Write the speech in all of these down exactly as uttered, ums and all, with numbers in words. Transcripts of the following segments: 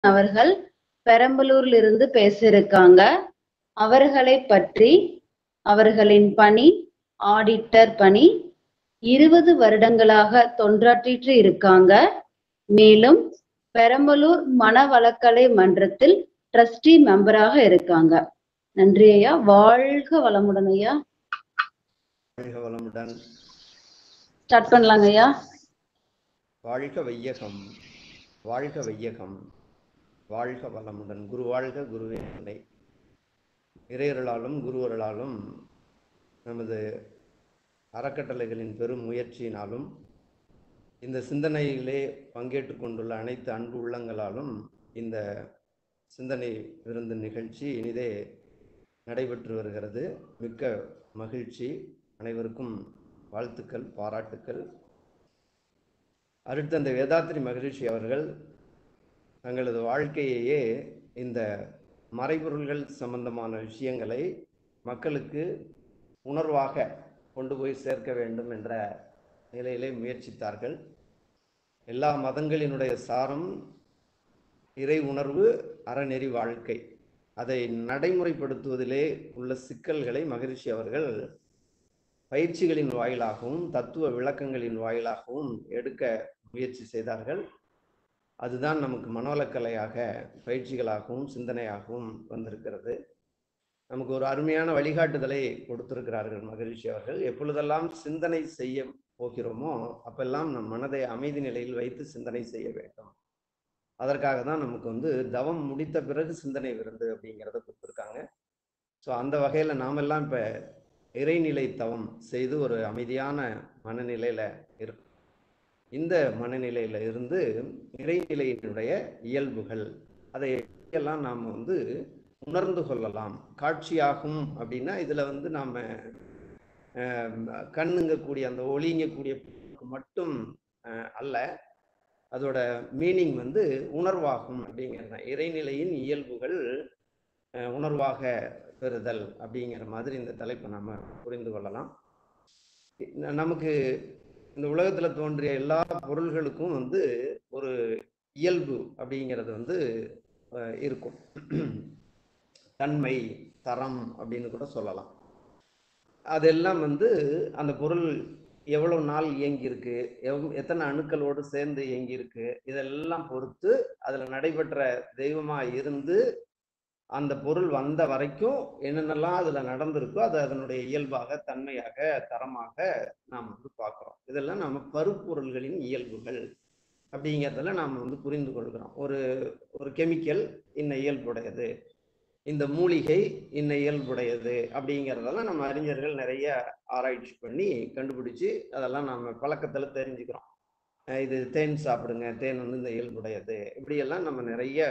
அவர்கள் பெரம்பலூர்ல இருந்து பேசியிருக்காங்க. அவர்களை பற்றி அவர்களின் பணி ஆடிட்டர் பணி இருபது வருடங்களாக தொண்டாற்றிட்டு இருக்காங்க. மேலும் பெரம்பலூர் மனவளக்கலை மன்றத்தில் ட்ரஸ்டி மெம்பராக இருக்காங்க. நன்றி ஐயா. வாழ்க வளமுடன் ஐயா. வாழ்க வளமுடன். ஸ்டார்ட் பண்ணலாங்க ஐயா. வாழ்க வையகம், வாழ்க வையகம், வாழ்க வளமுடன். குரு வாழ்க, குருவே துணை. இறையருளாலும் குருவருளாலும் நமது அறக்கட்டளைகளின் பெரும் முயற்சியினாலும் இந்த சிந்தனையிலே பங்கேற்று கொண்டுள்ள அனைத்து அன்பு உள்ளங்களாலும் இந்த சிந்தனை விருந்து நிகழ்ச்சி இனிதே நடைபெற்று வருகிறது. மிக்க மகிழ்ச்சி. அனைவருக்கும் வாழ்த்துக்கள், பாராட்டுக்கள். அருட்தந்தை வேதாத்ரி மகரிஷி அவர்கள் தங்களது வாழ்க்கையையே இந்த மறைபொருள்கள் சம்பந்தமான விஷயங்களை மக்களுக்கு உணர்வாக கொண்டு போய் சேர்க்க வேண்டும் என்ற நிலையிலே முயற்சித்தார்கள். எல்லா மதங்களினுடைய சாரம் இறை உணர்வு, அறநெறி வாழ்க்கை. அதை நடைமுறைப்படுத்துவதிலே உள்ள சிக்கல்களை மகரிஷி அவர்கள் பயிற்சிகளின் வாயிலாகவும் தத்துவ விளக்கங்களின் வாயிலாகவும் எடுக்க முயற்சி செய்தார்கள். அதுதான் நமக்கு மனவளக்கலையாக பயிற்சிகளாகவும் சிந்தனையாகவும் வந்திருக்கிறது. நமக்கு ஒரு அருமையான வழிகாட்டுதலை கொடுத்திருக்கிறார்கள் மகரிஷி அவர்கள். எப்பொழுதெல்லாம் சிந்தனை செய்ய போகிறோமோ அப்பெல்லாம் நம் மனதை அமைதி நிலையில் வைத்து சிந்தனை செய்ய வேண்டும். அதற்காக தான் நமக்கு வந்து தவம் முடித்த பிறகு சிந்தனை விருந்து அப்படிங்கிறத கொடுத்துருக்காங்க. ஸோ அந்த வகையில் நாமெல்லாம் இப்போ இறைநிலை தவம் செய்து ஒரு அமைதியான மனநிலையில் இருக்கும். இந்த மனநிலையில இருந்து இறைநிலையினுடைய இயல்புகள் அதை எல்லாம் நாம் வந்து உணர்ந்து கொள்ளலாம். காட்சியாகும் அப்படின்னா இதில் வந்து நாம் கண்ணுங்கக்கூடிய அந்த ஒளிங்கக்கூடிய மட்டும் அல்ல, அதோட மீனிங் வந்து உணர்வாகும் அப்படிங்கிறது. இறைநிலையின் இயல்புகள் உணர்வாக பெறுதல் அப்படிங்கிற மாதிரி இந்த தலைப்பை நாம் புரிந்து கொள்ளலாம். நமக்கு இந்த உலகத்தில் தோன்றிய எல்லா பொருள்களுக்கும் வந்து ஒரு இயல்பு அப்படிங்கிறது வந்து இருக்கும். தன்மை, தரம் அப்படின்னு கூட சொல்லலாம். அதெல்லாம் வந்து அந்த பொருள் எவ்வளவு நாள் இயங்கியிருக்கு, எவ் எத்தனை அணுக்களோடு சேர்ந்து இயங்கியிருக்கு, இதெல்லாம் பொறுத்து அதில் நடைபெற்ற தெய்வமாக இருந்து அந்த பொருள் வந்த வரைக்கும் என்னென்னலாம் அதில் நடந்திருக்கோ அது அதனுடைய இயல்பாக, தன்மையாக, தரமாக நாம் வந்து பார்க்குறோம். இதெல்லாம் நம்ம பருப்பொருள்களின் இயல்புகள் அப்படிங்கிறதுல நாம் வந்து புரிந்து கொள்கிறோம். ஒரு ஒரு கெமிக்கல் இன்ன இயல்புடையது, இந்த மூலிகை இன்ன இயல்புடையது அப்படிங்கிறதெல்லாம் நம்ம அறிஞர்கள் நிறைய ஆராய்ச்சி பண்ணி கண்டுபிடிச்சு அதெல்லாம் நம்ம பழக்கத்தில் தெரிஞ்சுக்கிறோம். இது தேன் சாப்பிடுங்க, தேன் வந்து இந்த இயல்புடையது, இப்படியெல்லாம் நம்ம நிறைய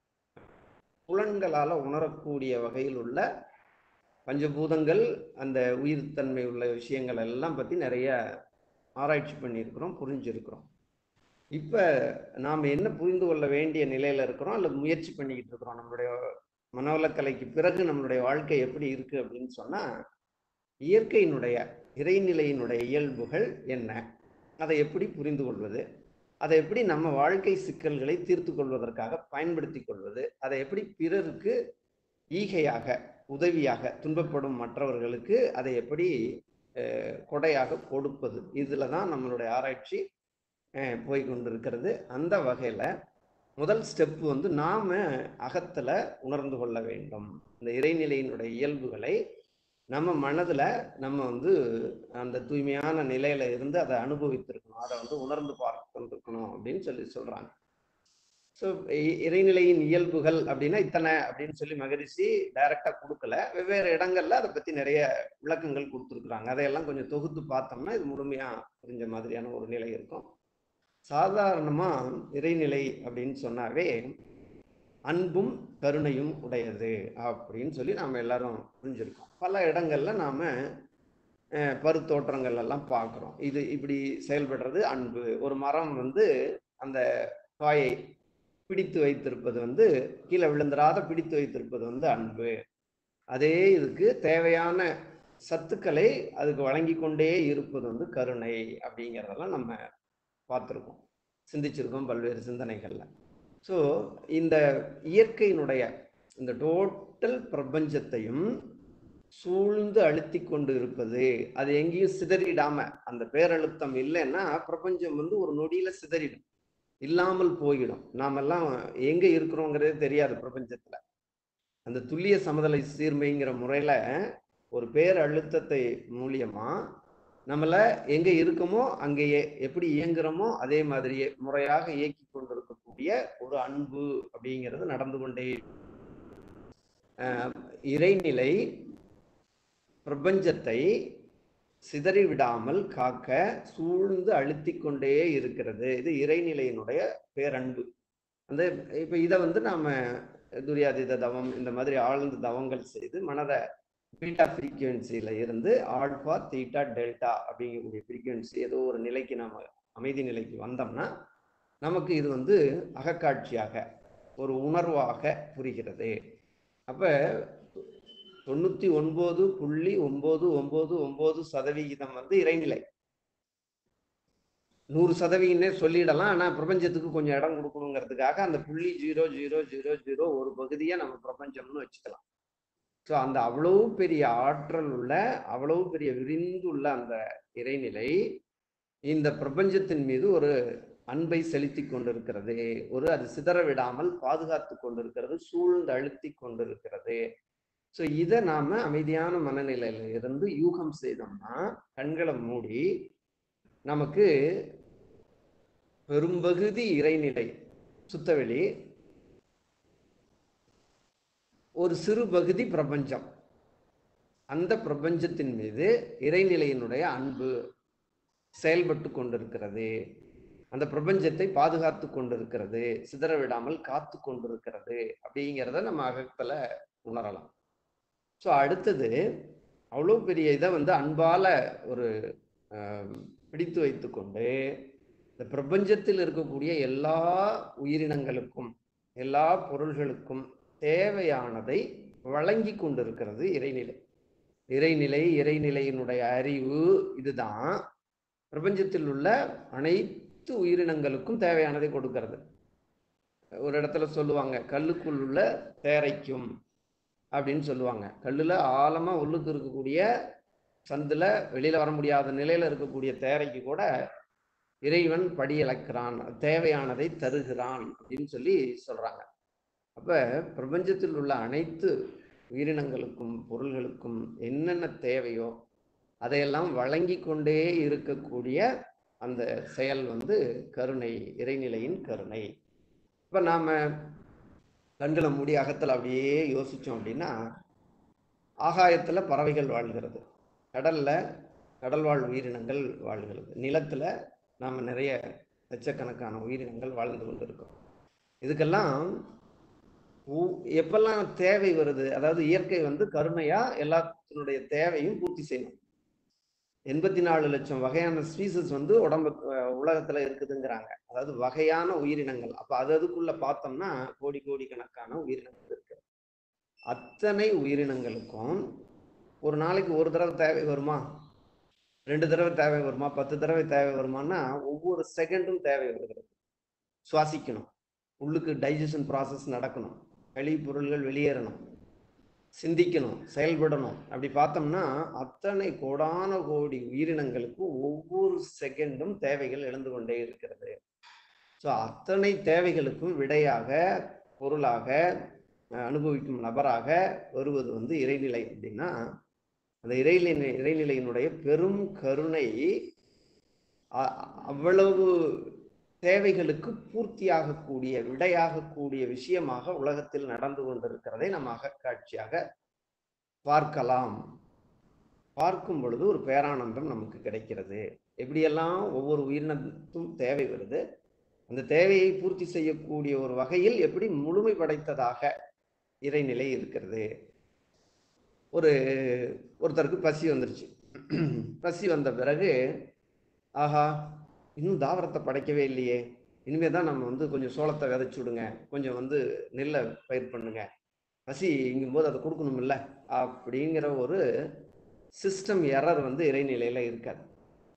புலன்களால் உணரக்கூடிய வகையில் உள்ள பஞ்சபூதங்கள், அந்த உயிர்த்தன்மை உள்ள விஷயங்கள் எல்லாம் பற்றி நிறைய ஆராய்ச்சி பண்ணியிருக்கிறோம், புரிஞ்சிருக்கிறோம். இப்போ நாம் என்ன புரிந்து கொள்ள வேண்டிய நிலையில் இருக்கிறோம் அல்லது முயற்சி பண்ணிக்கிட்டு இருக்கிறோம். நம்மளுடைய மனவளக்கலைக்கு பிறகு நம்மளுடைய வாழ்க்கை எப்படி இருக்குது அப்படின்னு சொன்னால், இயற்கையினுடைய இறைநிலையினுடைய இயல்புகள் என்ன, அதை எப்படி புரிந்து கொள்வது, அதை எப்படி நம்ம வாழ்க்கை சிக்கல்களை தீர்த்து கொள்வதற்காக பயன்படுத்தி கொள்வது, அதை எப்படி பிறருக்கு ஈகையாக, உதவியாக, துன்பப்படும் மற்றவர்களுக்கு அதை எப்படி கொடையாக கொடுப்பது, இதில் தான் நம்மளுடைய ஆராய்ச்சி போய் கொண்டிருக்கிறது. அந்த வகையில் முதல் ஸ்டெப் வந்து நாம் அகத்தில் உணர்ந்து கொள்ள வேண்டும். இந்த இறைநிலையினுடைய இயல்புகளை நம்ம மனதில் நம்ம வந்து அந்த தூய்மையான நிலையில இருந்து அதை அனுபவித்திருக்கணும், அதை வந்து உணர்ந்து பார்த்து கொண்டிருக்கணும் அப்படின்னு சொல்லி சொல்கிறாங்க. ஸோ இறைநிலையின் இயல்புகள் அப்படின்னா இத்தனை அப்படின்னு சொல்லி மகரிஷி டைரக்டாக கொடுக்கல, வெவ்வேறு இடங்கள்ல அதை பற்றி நிறைய விளக்கங்கள் கொடுத்துருக்குறாங்க. அதையெல்லாம் கொஞ்சம் தொகுத்து பார்த்தோம்னா இது முழுமையாக புரிஞ்ச மாதிரியான ஒரு நிலை இருக்கும். சாதாரணமாக இறைநிலை அப்படின்னு சொன்னாவே அன்பும் கருணையும் உடையது அப்படின்னு சொல்லி நாம் எல்லாரும் புரிஞ்சிருக்கோம். பல இடங்கள்ல நாம் பருத்தோற்றங்கள் எல்லாம் பார்க்குறோம். இது இப்படி செயல்படுறது அன்பு. ஒரு மரம் வந்து அந்த காயை பிடித்து வைத்திருப்பது வந்து கீழே விழுந்துராத பிடித்து வைத்திருப்பது வந்து அன்பு. அதே இதுக்கு தேவையான சத்துக்களை அதுக்கு வழங்கி கொண்டே இருப்பது வந்து கருணை அப்படிங்கிறதெல்லாம் நம்ம பார்த்துருக்கோம், சிந்திச்சிருக்கோம் பல்வேறு சிந்தனைகள்ல. ஸோ இந்த இயற்கையினுடைய இந்த டோட்டல் பிரபஞ்சத்தையும் சூழ்ந்து அழுத்தி கொண்டு இருப்பது, அது எங்கேயும் சிதறிடாம, அந்த பேரழுத்தம் இல்லைன்னா பிரபஞ்சம் வந்து ஒரு நொடியில சிதறிடும், இல்லாமல் போயிடும். நாமெல்லாம் எங்க இருக்கிறோங்கிறதே தெரியாது பிரபஞ்சத்துல. அந்த துல்லிய சமதளை சீர்மைங்கிற முறையில ஒரு பேரழுத்தத்தை மூலியமா நம்மள எங்க இருக்கோமோ அங்கேயே எப்படி இயங்குறோமோ அதே மாதிரியே முறையாக இயக்கி கொண்டிருக்கக்கூடிய ஒரு அன்பு அப்படிங்கிறது நடந்து கொண்டே அஹ் இறைநிலை பிரபஞ்சத்தை சிதறிவிடாமல் காக்க சூழ்ந்து அழுத்தி கொண்டே இருக்கிறது. இது இறைநிலையினுடைய பேரன்பு. அந்த இப்ப இதை வந்து நாம துரியாதீத தவம் இந்த மாதிரி ஆழ்ந்த தவங்கள் செய்து மனதை பீட்டா ஃப்ரீக்குவென்சியில இருந்து ஆல்பா தீட்டா டெல்டா அப்படிங்கக்கூடிய ஃப்ரீக்குவென்சி ஏதோ ஒரு நிலைக்கு நாம அமைதி நிலைக்கு வந்தோம்னா நமக்கு இது வந்து அகக்காட்சியாக ஒரு உணர்வாக புரிகிறது. அப்ப தொண்ணூத்தி ஒன்பது புள்ளி ஒன்பது ஒன்பது ஒன்பது சதவிகிதம் வந்து இறைநிலை. நூறு சதவிகிதம் சொல்லிடலாம், ஆனா பிரபஞ்சத்துக்கு கொஞ்சம் இடம் கொடுக்கணுங்கிறதுக்காக அந்த புள்ளி ஜீரோ ஜீரோ ஜீரோ ஜீரோ ஒரு பகுதியை நம்ம பிரபஞ்சம்னு வச்சுக்கலாம். ஸோ அந்த அவ்வளவு பெரிய ஆற்றல் உள்ள அவ்வளவு பெரிய விரிந்துள்ள அந்த இறைநிலை இந்த பிரபஞ்சத்தின் மீது ஒரு அன்பை செலுத்தி கொண்டிருக்கிறது, ஒரு அது சிதற விடாமல் பாதுகாத்து கொண்டிருக்கிறது, சூழ்ந்து அழுத்தி கொண்டிருக்கிறது. ஸோ இதை நாம அமைதியான மனநிலையில இருந்து யூகம் செய்தோம்னா கண்களை மூடி நமக்கு பெரும்பகுதி இறைநிலை சுத்தவெளி, ஒரு சிறு பகுதி பிரபஞ்சம். அந்த பிரபஞ்சத்தின் மீது இறைநிலையினுடைய அன்பு செயல்பட்டு கொண்டிருக்கிறது, அந்த பிரபஞ்சத்தை பாதுகாத்து கொண்டிருக்கிறது, சிதற விடாமல் காத்து கொண்டிருக்கிறது அப்படிங்கிறத நம்ம அகத்துல உணரலாம். ஸோ அடுத்தது அவ்வளோ பெரிய இதை வந்து அன்பால ஒரு பிடித்து வைத்து கொண்டு இந்த பிரபஞ்சத்தில் இருக்கக்கூடிய எல்லா உயிரினங்களுக்கும் எல்லா பொருள்களுக்கும் தேவையானதை வழங்கி கொண்டிருக்கிறது இறைநிலை. இறைநிலை இறைநிலையினுடைய அறிவு இதுதான் பிரபஞ்சத்தில் உள்ள அனைத்து உயிரினங்களுக்கும் தேவையானதை கொடுக்கிறது. ஒரு இடத்துல சொல்லுவாங்க கல்லுக்குள் உள்ள தேரைக்கும் அப்படின்னு சொல்லுவாங்க. கல்லுல ஆழமா உள்ளுக்கு இருக்கக்கூடிய சந்துல வெளியில வர முடியாத நிலையில இருக்கக்கூடிய தேரைக்கு கூட இறைவன் படி இழக்கிறான், தேவையானதை தருகிறான் அப்படின்னு சொல்லி சொல்றாங்க. அப்ப பிரபஞ்சத்தில் உள்ள அனைத்து உயிரினங்களுக்கும் பொருள்களுக்கும் என்னென்ன தேவையோ அதையெல்லாம் வழங்கி கொண்டே இருக்கக்கூடிய அந்த செயல் வந்து கருணை, இறைநிலையின் கருணை. இப்ப நாம கண்களை மூடி அகத்துல அப்படியே யோசிச்சோம் அப்படின்னா ஆகாயத்துல பறவைகள் வாழ்கிறது, கடல்ல கடல்வாழ் உயிரினங்கள் வாழ்கிறது, நிலத்துல நாம நிறைய லட்சக்கணக்கான உயிரினங்கள் வாழ்ந்து கொண்டிருக்கோம். இதுக்கெல்லாம் எப்பெல்லாம் தேவை வருது, அதாவது இயற்கை வந்து கருணையா எல்லாத்தினுடைய தேவையும் பூர்த்தி செய்யணும். எண்பத்தி நாலு லட்சம் வகையான ஸ்பீசஸ் வந்து உடம்பு உலகத்துல இருக்குதுங்கிறாங்க, அதாவது வகையான உயிரினங்கள். அப்ப அது அதுக்குள்ள பார்த்தோம்னா கோடி கோடி கணக்கான உயிரினங்கள் இருக்கு. அத்தனை உயிரினங்களுக்கும் ஒரு நாளைக்கு ஒரு தடவை தேவை வருமா, ரெண்டு தடவை தேவை வருமா, பத்து தடவை தேவை வருமானா ஒவ்வொரு செகண்டும் தேவை வருகிறது. சுவாசிக்கணும், உள்ளுக்கு டைஜஷன் ப்ராசஸ் நடக்கணும், கழிவு பொருள்கள் வெளியேறணும், சிந்திக்கணும், செயல்படணும். அப்படி பார்த்தோம்னா அத்தனை கோடான கோடி உயிரினங்களுக்கு ஒவ்வொரு செகண்டும் தேவைகள் எழுந்து கொண்டே இருக்கிறது. ஸோ அத்தனை தேவைகளுக்கும் விடையாக பொருளாக அனுபவிக்கும் நபராக வருவது வந்து இறைநிலை. அப்படின்னா அந்த இறைநிலை இறைநிலையினுடைய பெரும் கருணை அவ்வளவு தேவைகளுக்கு பூர்த்தியாகக்கூடிய விடையாகக்கூடிய விஷயமாக உலகத்தில் நடந்து கொண்டிருக்கிறதை நம்ம அகக்காட்சியாக பார்க்கலாம். பார்க்கும் பொழுது ஒரு பேரானந்தம் நமக்கு கிடைக்கிறது. எப்படியெல்லாம் ஒவ்வொரு உயிரினத்தும் தேவை வருது, அந்த தேவையை பூர்த்தி செய்யக்கூடிய ஒரு வகையில் எப்படி முழுமை படைத்ததாக இறைநிலை இருக்கிறது. ஒரு ஒருத்தருக்கு பசி வந்துருச்சு. பசி வந்த பிறகு ஆஹா இன்னும் தாவரத்தை படைக்கவே இல்லையே, இனிமே தான் நம்ம வந்து கொஞ்சம் சோளத்தை விதைச்சு விடுங்க, கொஞ்சம் வந்து நெல்லை பயிர் பண்ணுங்க, பசி இங்கும் போது அதை கொடுக்கணும் இல்லை அப்படிங்கிற ஒரு சிஸ்டம் எரர் வந்து இறைநிலையில இருக்காது.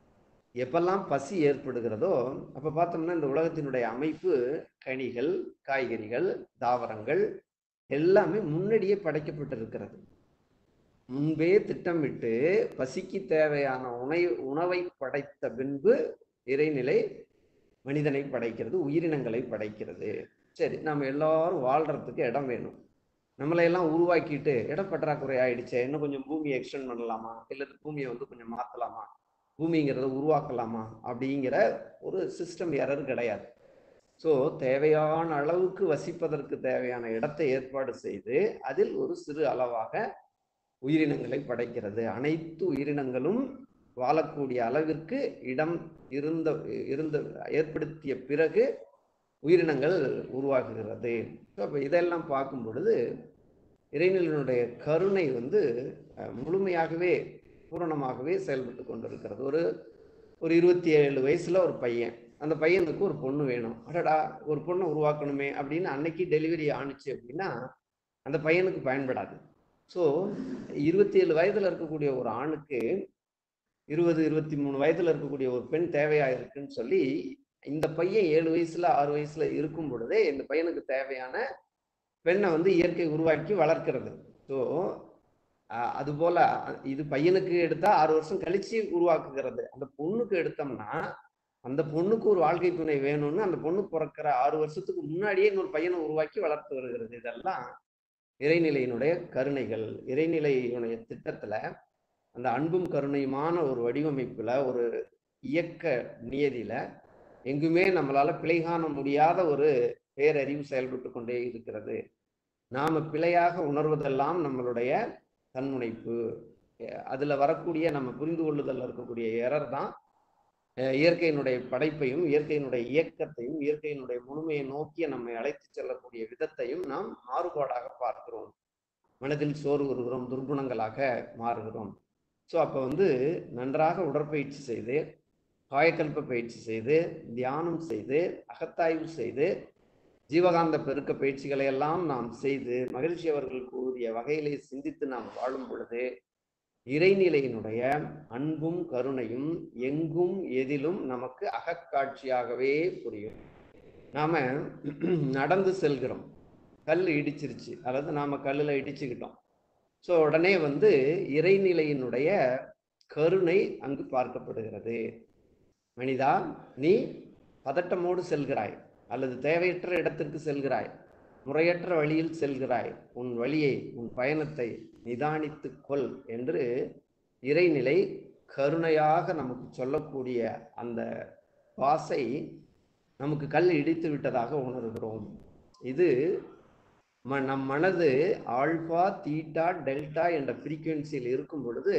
எப்பெல்லாம் பசி ஏற்படுகிறதோ அப்ப பார்த்தோம்னா இந்த உலகத்தினுடைய அமைப்பு கனிகள், காய்கறிகள், தாவரங்கள் எல்லாமே முன்னாடியே படைக்கப்பட்டிருக்கிறது. முன்பே திட்டமிட்டு பசிக்கு தேவையான உணை உணவை படைத்த பின்பு இறைநிலை மனிதனை படைக்கிறது, உயிரினங்களை படைக்கிறது. சரி, நம்ம எல்லாரும் வாழ்றதுக்கு இடம் வேணும். நம்மளையெல்லாம் உருவாக்கிட்டு இடம் பற்றாக்குறை ஆயிடுச்சு, இன்னும் கொஞ்சம் பூமியை எக்ஸ்டெண்ட் பண்ணலாமா, இல்லை பூமியை வந்து கொஞ்சம் மாற்றலாமா, பூமிங்கிறத உருவாக்கலாமா அப்படிங்கிற ஒரு சிஸ்டம் எரர் கிடையாது. ஸோ தேவையான அளவுக்கு வசிப்பதற்கு தேவையான இடத்தை ஏற்பாடு செய்து அதில் ஒரு சிறு அளவாக உயிரினங்களை படைக்கிறது. அனைத்து உயிரினங்களும் வாழக்கூடிய அளவிற்கு இடம் இருந்த இருந்த ஏற்படுத்திய பிறகு உயிரினங்கள் உருவாகுகிறது. அப்போ இதெல்லாம் பார்க்கும் பொழுது இறைநிலையினுடைய கருணை வந்து முழுமையாகவே பூரணமாகவே செயல்பட்டு கொண்டிருக்கிறது. ஒரு ஒரு இருபத்தி ஏழு வயசுல ஒரு பையன், அந்த பையனுக்கு ஒரு பொண்ணு வேணும். அடடா, ஒரு பொண்ணை உருவாக்கணுமே அப்படின்னு அன்னைக்கு டெலிவரி ஆணுச்சு அப்படின்னா அந்த பையனுக்கு பயன்படாது. ஸோ இருபத்தி ஏழு வயதுல இருக்கக்கூடிய ஒரு ஆணுக்கு இருபது இருபத்தி மூணு வயதுல இருக்கக்கூடிய ஒரு பெண் தேவையா இருக்குன்னு சொல்லி இந்த பையன் ஏழு வயசுல ஆறு வயசுல இருக்கும் பொழுதே இந்த பையனுக்கு தேவையான பெண்ணை வந்து இயற்கை உருவாக்கி வளர்க்கிறது. ஸோ அது போல இது பையனுக்கு எடுத்தா ஆறு வருஷம் கழிச்சு உருவாக்குகிறது. அந்த பொண்ணுக்கு எடுத்தோம்னா அந்த பொண்ணுக்கு ஒரு வாழ்க்கை துணை வேணும்னு அந்த பொண்ணு பிறக்கிற ஆறு வருஷத்துக்கு முன்னாடியே இன்னொரு பையனை உருவாக்கி வளர்த்து வருகிறது. இதெல்லாம் இறைநிலையினுடைய கருணைகள். இறைநிலையினுடைய திட்டத்துல அந்த அன்பும் கருணையுமான ஒரு வடிவமைப்புல ஒரு இயக்க நியதியில எங்குமே நம்மளால பிழை காண முடியாத ஒரு பேரறிவு செயல்பட்டு கொண்டே இருக்கிறது. நாம பிழையாக உணர்வதெல்லாம் நம்மளுடைய தன்முனைப்பு. அதுல வரக்கூடிய நம்ம புரிந்து கொள்ளுதல் இருக்கக்கூடிய எரர் தான் இயற்கையினுடைய படைப்பையும் இயற்கையினுடைய இயக்கத்தையும் இயற்கையினுடைய முழுமையை நோக்கிய நம்மை அழைத்து செல்லக்கூடிய விதத்தையும் நாம் மாறுபாடாக பார்க்கிறோம். மனதில் சோறு வருகிறோம், துர்குணங்களாக மாறுகிறோம். ஸோ அப்போ வந்து நன்றாக உடற்பயிற்சி செய்து, காயக்கல்ப பயிற்சி செய்து, தியானம் செய்து, அகத்தாய்வு செய்து, ஜீவகாந்த பெருக்க பயிற்சிகளை எல்லாம் நாம் செய்து மகிழ்ச்சி அவர்கள் கூறிய வகையிலே சிந்தித்து நாம் வாழும் பொழுது இறைநிலையினுடைய அன்பும் கருணையும் எங்கும் எதிலும் நமக்கு அகக்காட்சியாகவே புரியும். நாம நடந்து செல்கிறோம், கல் இடிச்சிருச்சு, அதாவது நாம கல்லுல இடிச்சுக்கிட்டோம். ஸோ உடனே வந்து இறைநிலையினுடைய கருணை அங்கு பார்க்கப்படுகிறது. மனிதா, நீ பதட்டமோடு செல்கிறாய் அல்லது தேவையற்ற இடத்திற்கு செல்கிறாய், முறையற்ற வழியில் செல்கிறாய், உன் வழியை உன் பயணத்தை நிதானித்து கொள் என்று இறைநிலை கருணையாக நமக்கு சொல்லக்கூடிய அந்த வாசை நமக்கு கல் இடித்து விட்டதாக உணர்கிறோம். இது நம் மனது ஆல்பா தீட்டா டெல்டா என்ற ஃப்ரீக்குவென்சியில் இருக்கும் பொழுது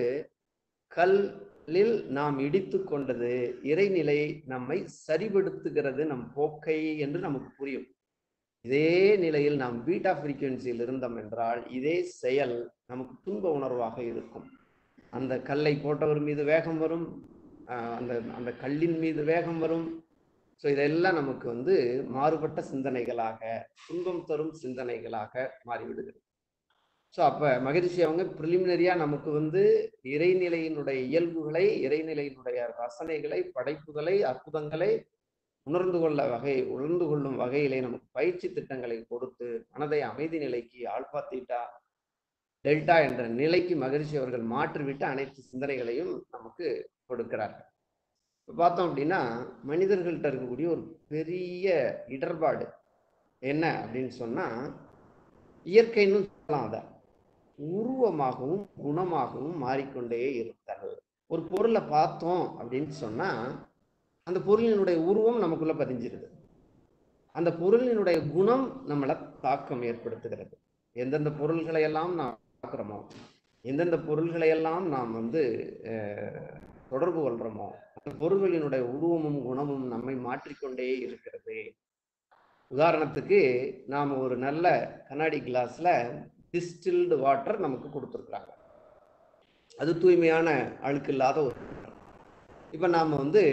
கல்லில் நாம் இடித்து கொண்டது இறைநிலை நம்மை சரிபடுத்துகிறது, நம் போக்கை என்று நமக்கு புரியும். இதே நிலையில் நாம் பீட்டா ஃப்ரீக்குவென்சியில் இருந்தோம் என்றால் இதே செயல் நமக்கு துன்ப உணர்வாக இருக்கும். அந்த கல்லை போட்டவர் மீது வேகம் வரும், அந்த அந்த கல்லின் மீது வேகம் வரும். ஸோ இதெல்லாம் நமக்கு வந்து மாறுபட்ட சிந்தனைகளாக, துன்பம் தரும் சிந்தனைகளாக மாறிவிடுகிறது. ஸோ அப்போ மகிழ்ச்சி அவங்க ப்ரிலிமினரியா நமக்கு வந்து இறைநிலையினுடைய இயல்புகளை, இறைநிலையினுடைய ரசனைகளை, படைப்புகளை, அற்புதங்களை உணர்ந்து கொள்ள வகை உணர்ந்து கொள்ளும் வகையிலே நமக்கு பயிற்சி திட்டங்களை கொடுத்து மனதை அமைதி நிலைக்கு ஆல்பா தீட்டா டெல்டா என்ற நிலைக்கு மகிழ்ச்சி அவர்கள் மாற்றிவிட்டு அனைத்து சிந்தனைகளையும் நமக்கு கொடுக்கிறார்கள். இப்போ பார்த்தோம் அப்படின்னா மனிதர்கள்ட்ட இருக்கக்கூடிய ஒரு பெரிய இடர்பாடு என்ன அப்படின்னு சொன்னா, இயற்கைன்னு சொல்லலாம், அதை உருவமாகவும் குணமாகவும் மாறிக்கொண்டே இருத்தல். ஒரு பொருளை பார்த்தோம் அப்படின்னு சொன்னா அந்த பொருளினுடைய உருவம் நமக்குள்ள பதிஞ்சிருது, அந்த பொருளினுடைய குணம் நம்மளை தாக்கம் ஏற்படுத்துகிறது. எந்தெந்த பொருள்களை எல்லாம் நாம் பார்க்கிறோமோ, எந்தெந்த பொருள்களை எல்லாம் நாம் வந்து தொடர்பு கொள்றோமோ அந்த பொருள்களினுடைய உருவமும் குணமும் நம்மை மாற்றிக்கொண்டே இருக்கிறது. உதாரணத்துக்கு நாம் ஒரு நல்ல கண்ணாடி கிளாஸ்ல டிஸ்டில்டு வாட்டர் நமக்கு கொடுத்துருக்குறாங்க, அது தூய்மையான அழுக்கு இல்லாத ஒரு வாட்டர். இப்போ நாம் வந்து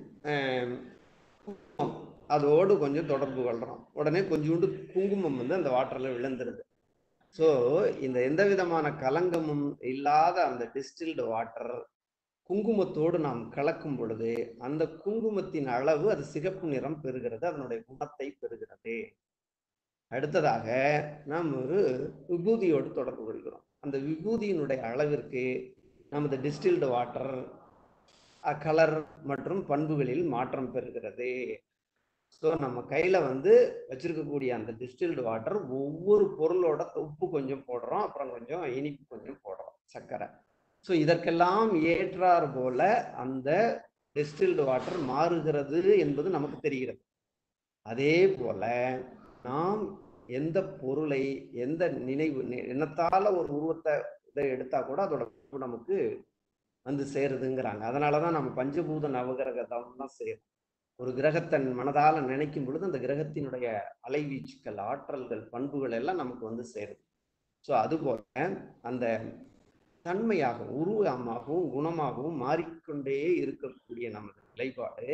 அதோடு கொஞ்சம் தொடர்பு கொள்றோம், உடனே கொஞ்சோண்டு குங்குமம் வந்து அந்த வாட்டர்ல விழுந்துருது. ஸோ இந்த எந்த விதமான கலங்கமும் இல்லாத அந்த டிஸ்டில்டு வாட்டர் குங்குமத்தோடு நாம் கலக்கும் பொழுது அந்த குங்குமத்தின் அளவு அது சிகப்பு நிறம் பெறுகிறது, அதனுடைய குணத்தை பெறுகிறது. அடுத்ததாக நாம் ஒரு விபூதியோடு தொடர்பு கொள்கிறோம். அந்த விபூதியினுடைய அளவிற்கு நமது டிஸ்டில்டு வாட்டர் கலர் மற்றும் பண்புகளில் மாற்றம் பெறுகிறது. ஸோ நம்ம கையில வந்து வச்சிருக்கக்கூடிய அந்த டிஸ்டில்டு வாட்டர் ஒவ்வொரு பொருளோட உப்பு கொஞ்சம் போடுறோம், அப்புறம் கொஞ்சம் இனிப்பு கொஞ்சம் போடுறோம், சர்க்கரை. ஸோ இதற்கெல்லாம் ஏற்றார் போல அந்த டிஸ்டில்டு வாட்டர் மாறுகிறது என்பது நமக்கு தெரிகிறது. அதே போல நாம் எந்த பொருளை எந்த நினைவு எண்ணத்தால ஒரு உருவத்தை இதை எடுத்தா கூட அதோட நமக்கு வந்து சேருதுங்கிறாங்க. அதனாலதான் நம்ம பஞ்சபூத நவகிரகம் தான் சேரும். ஒரு கிரகத்தன் மனதால நினைக்கும் பொழுது அந்த கிரகத்தினுடைய அலைவீச்சுக்கள், ஆற்றல்கள், பண்புகள் எல்லாம் நமக்கு வந்து சேருது. ஸோ அதுபோல அந்த தன்மையாகவும் உருவமாகவும் குணமாகவும் மாறிக்கொண்டே இருக்கக்கூடிய நமது நிலைப்பாடு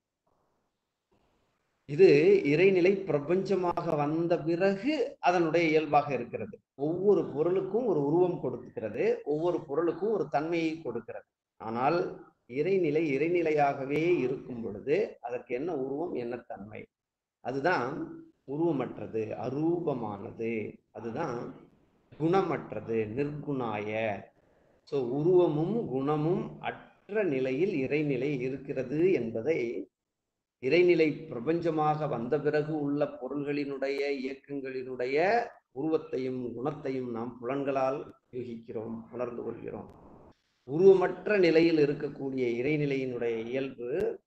இது இறைநிலை பிரபஞ்சமாக வந்த பிறகு அதனுடைய இயல்பாக இருக்கிறது. ஒவ்வொரு பொருளுக்கும் ஒரு உருவம் கொடுக்கிறது, ஒவ்வொரு பொருளுக்கும் ஒரு தன்மையை கொடுக்கிறது. ஆனால் இறைநிலை இறைநிலையாகவே இருக்கும் பொழுது அதற்கு என்ன உருவம், என்ன தன்மை? அதுதான் உருவமற்றது, அரூபமானது, அதுதான் குணமற்றது, நிர்குணாய. ஸோ உருவமும் குணமும் அற்ற நிலையில் இறைநிலை இருக்கிறது என்பதை இறைநிலை பிரபஞ்சமாக வந்த பிறகு உள்ள பொருள்களினுடைய இயக்கங்களினுடைய உருவத்தையும் குணத்தையும் நாம் புலன்களால் யூகிக்கிறோம், உணர்ந்து கொள்கிறோம். உருவமற்ற நிலையில் இருக்கக்கூடிய இறைநிலையினுடைய இயல்பு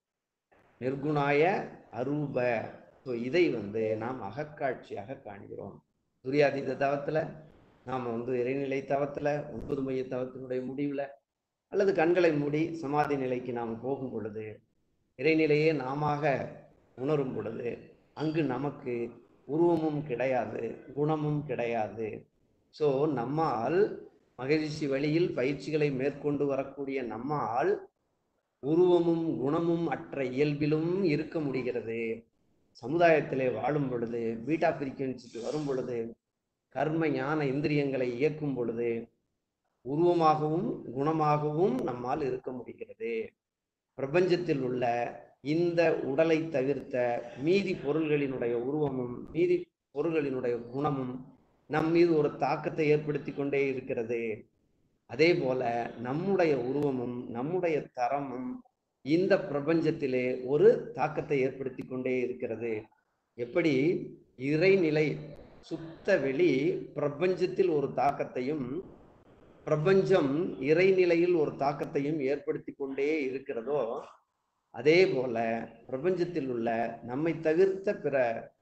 நிர்குணாய அரூப. ஸோ இதை வந்து நாம் அகக்காட்சியாக காண்கிறோம். துரியாதீத தவத்துல நாம் வந்து இறைநிலை தவத்துல ஒன்பது மைய தவத்தினுடைய முடிவுல அல்லது கண்களை மூடி சமாதி நிலைக்கு நாம் போகும் பொழுது இறைநிலையே நாம உணரும் பொழுது அங்கு நமக்கு உருவமும் கிடையாது, குணமும் கிடையாது. ஸோ நம்மால் மகரிஷி வழியில் பயிற்சிகளை மேற்கொண்டு வரக்கூடிய நம்மால் உருவமும் குணமும் அற்ற இயல்பிலும் இருக்க முடிகிறது. சமுதாயத்திலே வாழும் பொழுது, பீட்டா ஃப்ரீக்வன்சிக்கு வரும் பொழுது, கர்ம ஞான இந்திரியங்களை இயக்கும் பொழுது உருவமாகவும் குணமாகவும் நம்மால் இருக்க முடிகிறது. பிரபஞ்சத்தில் உள்ள இந்த உடலை தவிர்த்த மீதி பொருள்களினுடைய உருவமும் மீதி பொருள்களினுடைய குணமும் நம் மீது ஒரு தாக்கத்தை ஏற்படுத்தி கொண்டே இருக்கிறது. அதே போல நம்முடைய உருவமும் நம்முடைய தரமும் இந்த பிரபஞ்சத்திலே ஒரு தாக்கத்தை ஏற்படுத்தி கொண்டே இருக்கிறது. எப்படி இறைநிலை சுத்த வெளி பிரபஞ்சத்தில் ஒரு தாக்கத்தையும் பிரபஞ்சம் இறைநிலையில் ஒரு தாக்கத்தையும் ஏற்படுத்தி கொண்டே இருக்கிறதோ, அதே போல பிரபஞ்சத்தில் உள்ள நம்மை தவிர்த்த பிற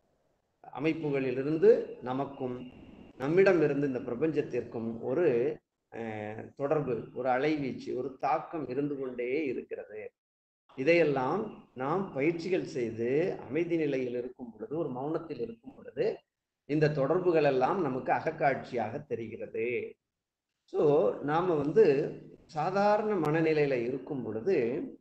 அமைப்புகளிலிருந்து நமக்கும் நம்மிடம் இருந்து இந்த பிரபஞ்சத்திற்கும் ஒரு தொடர்பு, ஒரு அலைவீச்சு, ஒரு தாக்கம் இருந்து கொண்டே இருக்கிறது. இதையெல்லாம் நாம் பயிற்சிகள் செய்து அமைதி நிலையில் இருக்கும் பொழுது, ஒரு மௌனத்தில் இருக்கும் பொழுது இந்த தொடர்புகள் எல்லாம் நமக்கு அகக்காட்சியாக தெரிகிறது. ஸோ நாம வந்து சாதாரண மனநிலையில இருக்கும் பொழுது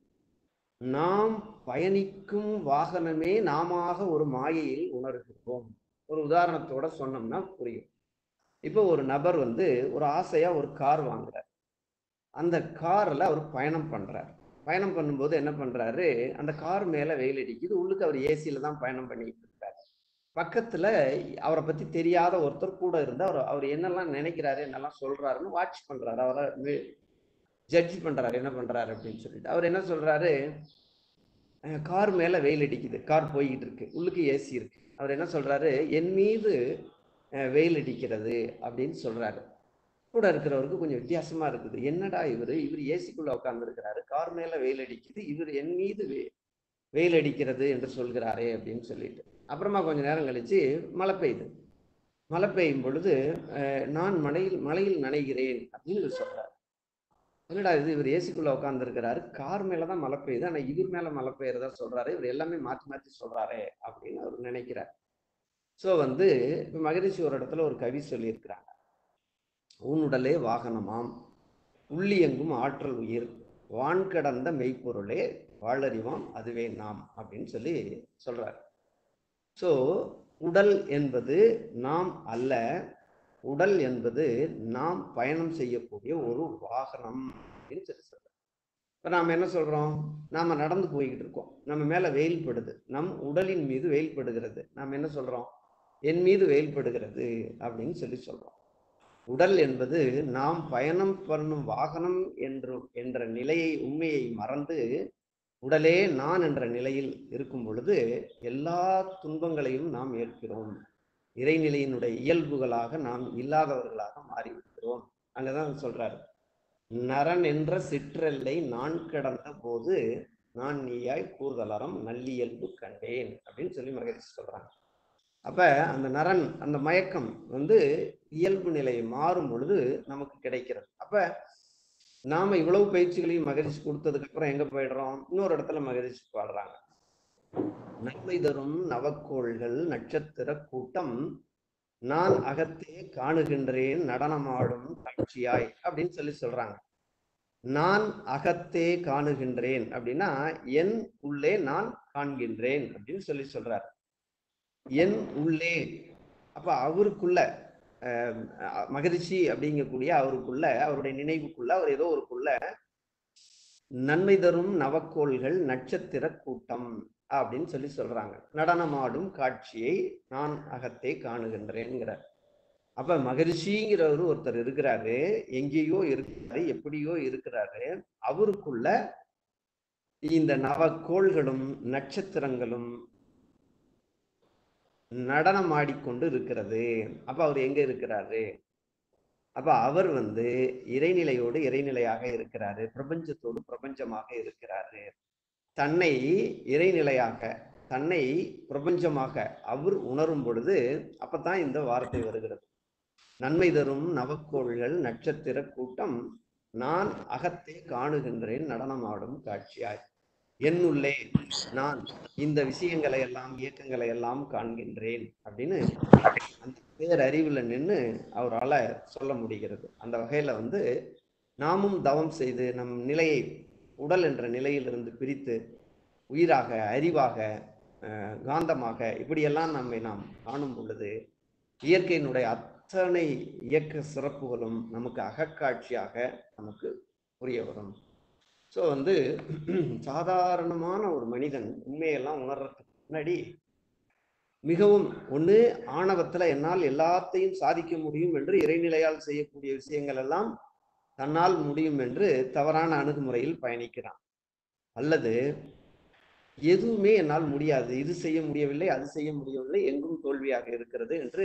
நாம் பயணிக்கும் வாகனமே நாம ஒரு மாயையில் உணர்கிறோம். ஒரு உதாரணத்தோட சொன்னோம்னா புரியும். இப்போ ஒரு நபர் வந்து ஒரு ஆசையா ஒரு கார் வாங்குறார். அந்த கார்ல அவர் பயணம் பண்றார். பயணம் பண்ணும்போது என்ன பண்றாரு, அந்த கார் மேல வெயில் அடிக்குது, உள்ளுக்கு அவர் ஏசியில தான் பயணம் பண்ணிட்டு இருக்காரு. பக்கத்துல அவரை பத்தி தெரியாத ஒருத்தர் கூட இருந்து அவர் அவர் என்னெல்லாம் நினைக்கிறாரு, என்னெல்லாம் சொல்றாருன்னு வாட்ச் பண்றாரு, அவரை ஜட்ஜ் பண்றாரு, என்ன பண்றாரு அப்படின்னு சொல்லிட்டு. அவர் என்ன சொல்றாரு, கார் மேல வெயில் அடிக்குது, கார் போய்கிட்டு இருக்கு, உள்ளுக்கு ஏசி இருக்கு. அவர் என்ன சொல்றாரு, என் மீது வெயில் அடிக்கிறது அப்படின்னு சொல்றாரு. கூட இருக்கிறவருக்கு கொஞ்சம் வித்தியாசமா இருக்குது. என்னடா இவரு இவர் ஏசிக்குள்ள உட்கார்ந்து இருக்கிறாரு, கார் மேல வெயில் அடிக்குது, இவர் என் மீது வெயில் அடிக்கிறது என்று சொல்கிறாரே அப்படின்னு சொல்லிட்டு. அப்புறமா கொஞ்ச நேரம் கழிச்சு மழை பெய்யுது. மழை பெய்யும் பொழுது நான் மழையில் மழையில் நனைகிறேன் அப்படின்னு சொல்றாரு. என்னடா இது, இவர் ஏசிக்குள்ள உட்கார்ந்து இருக்கிறாரு, கார் மேலதான் மழை பெய்யுது, ஆனா இவர் மேல மழை பெய்யறதா சொல்றாரு, இவர் எல்லாமே மாற்றி மாற்றி சொல்றாரு அப்படின்னு அவர் நினைக்கிறார். ஸோ வந்து இப்போ மகரிஷி ஒரு இடத்துல ஒரு கவி சொல்லியிருக்கிறாங்க, ஊனுடலே வாகனமாம் உள்ளியெங்கும் ஆற்றல் உயிர் வான் கடந்த மெய்ப்பொருளே வாழறிவாம் அதுவே நாம் அப்படின்னு சொல்லி சொல்றார். ஸோ உடல் என்பது நாம் அல்ல, உடல் என்பது நாம் பயணம் செய்யக்கூடிய ஒரு வாகனம் அப்படின்னு சொல்லி சொல்றார். இப்போ நாம் என்ன சொல்றோம்? நாம நடந்து போய்கிட்டு இருக்கோம், நம்ம மேல வெயில் படுது, நம் உடலின் மீது வெயில் படுகிறது. நாம் என்ன சொல்றோம்? என் மீது வெயில் படுகிறது அப்படின்னு சொல்லி சொல்றோம். உடல் என்பது நாம் பயணம் பண்ணும் வாகனம் என்று என்ற நிலையை, உண்மையை மறந்து உடலே நான் என்ற நிலையில் இருக்கும் பொழுது எல்லா துன்பங்களையும் நாம் ஏற்கிறோம். இறைநிலையினுடைய இயல்புகளாக நாம் இல்லாதவர்களாக மாறிவிடுகிறோம். அங்கதான் சொல்றாரு, நரன் என்ற சிற்றெல்லை நான் கடந்த போது நான் நீயாய் கூறுதலறம் நல்லியல்பு கண்டேன் அப்படின்னு சொல்லி மகிழ்ச்சி சொல்றாங்க. அப்ப அந்த நரன், அந்த மயக்கம் வந்து இயல்பு நிலை மாறும் பொழுது நமக்கு கிடைக்கிறது. அப்ப நாம இவ்வளவு பயிற்சிகளையும் மகிழ்ச்சி கொடுத்ததுக்கு அப்புறம் எங்க போயிடுறோம்? இன்னொரு இடத்துல மகிழ்ச்சி பாடுறாங்க, நன்மை தரும் நவக்கோள்கள் நட்சத்திர கூட்டம் நான் அகத்தே காணுகின்றேன் நடனமாடும் காட்சியாய் அப்படின்னு சொல்லி சொல்றாங்க. நான் அகத்தே காணுகின்றேன் அப்படின்னா என் உள்ளே நான் காண்கின்றேன் அப்படின்னு சொல்லி சொல்றார். என் உள்ளே, அப்ப அவருக்குள்ள மகிழ்ச்சி அப்படிங்கக்கூடிய அவருக்குள்ள, அவருடைய நினைவுக்குள்ள, அவர் ஏதோ ஒருக்குள்ள நன்மை தரும் நவக்கோள்கள் நட்சத்திர கூட்டம் அப்படின்னு சொல்லி சொல்றாங்க. நடனமாடும் காட்சியை நான் அகத்தே காணுகின்றேன்கிறார். அப்ப மகரிஷிங்கிறவரு ஒருத்தர் இருக்கிறாரு, எங்கேயோ இருக்கிறாரு, எப்படியோ இருக்கிறாரு. அவருக்குள்ள இந்த நவக்கோள்களும் நட்சத்திரங்களும் நடனம் ஆடிக்கொண்டு இருக்கிறது. அப்ப அவர் எங்க இருக்கிறாரு? அப்ப அவர் வந்து இறைநிலையோடு இறைநிலையாக இருக்கிறாரு, பிரபஞ்சத்தோடு பிரபஞ்சமாக இருக்கிறாரு. தன்னை இறைநிலையாக, தன்னை பிரபஞ்சமாக அவர் உணரும் பொழுது அப்பதான் இந்த வார்த்தை வருகிறது, நன்மை தரும் நவக்கோள்கள் நட்சத்திர கூட்டம் நான் அகத்தே காணுகின்றேன் நடனமாடும் காட்சியாய். என்னுள்ளே நான் இந்த விஷயங்களை எல்லாம், இயக்கங்களை எல்லாம் காண்கின்றேன் அப்படின்னு அந்த பேரறிவுல நின்று அவரால் சொல்ல முடிகிறது. அந்த வகையில வந்து நாமும் தவம் செய்து நம் நிலையை உடல் என்ற நிலையிலிருந்து பிரித்து உயிராக, அறிவாக, காந்தமாக இப்படியெல்லாம் நம்மை நாம் காணும் பொழுது இயற்கையினுடைய அத்தனை இயக்க சிறப்புகளும் நமக்கு அகக்காட்சியாக நமக்கு புரிய வரும். ஸோ வந்து சாதாரணமான ஒரு மனிதன் உண்மையெல்லாம் உணர்றதுக்கு முன்னாடி மிகவும் ஒன்று ஆணவத்துல என்னால் எல்லாத்தையும் சாதிக்க முடியும் என்று இறைநிலையால் செய்யக்கூடிய விஷயங்கள் எல்லாம் தன்னால் முடியும் என்று தவறான அணுகுமுறையில் பயணிக்கிறான். அல்லது எதுவுமே என்னால் முடியாது, இது செய்ய முடியவில்லை, அது செய்ய முடியவில்லை, எங்கும் தோல்வியாக இருக்கிறது என்று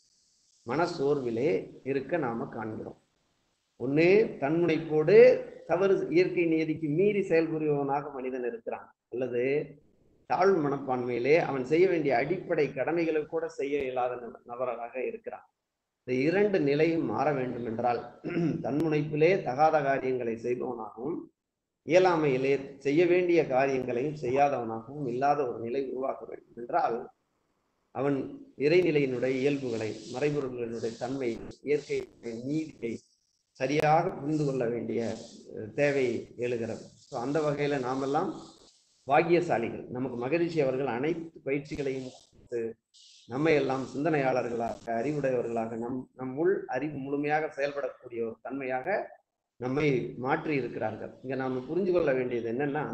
மனசோர்விலே இருக்க நாம காண்கிறோம். ஒண்ணு தன்முனைப்போடு தவறு இயற்கை நியதிக்கு மீறி செயல்புரிபவனாக மனிதன் இருக்கிறான், அல்லது தாழ்வு மனப்பான்மையிலே அவன் செய்ய வேண்டிய அடிப்படை கடமைகளை கூட செய்ய இயலாத நபராக இருக்கிறான். இந்த இரண்டு நிலையும் மாற வேண்டும் என்றால் தன்முனைப்பிலே தகாத காரியங்களை செய்பவனாகவும் இயலாமையிலே செய்ய வேண்டிய காரியங்களையும் செய்யாதவனாகவும் இல்லாத ஒரு நிலை உருவாக்க வேண்டும் என்றால் அவன் இறைநிலையினுடைய இயல்புகளை, மறைபொருள்களினுடைய தன்மை, இயற்கை நீதியை சரியாக புரிந்து கொள்ள வேண்டிய தேவை எழுகிறது. ஸோ அந்த வகையில நாமெல்லாம் பாக்கியசாலிகள். நமக்கு மகரிஷி அவர்கள் அனைத்து பயிற்சிகளையும் நம்மை எல்லாம் சிந்தனையாளர்களாக, அறிவுடையவர்களாக, நம் நம் உள் அறிவு முழுமையாக செயல்படக்கூடிய ஒரு தன்மையாக நம்மை மாற்றி இருக்கிறார்கள். இங்க நாம புரிஞ்சு கொள்ள வேண்டியது என்னன்னா,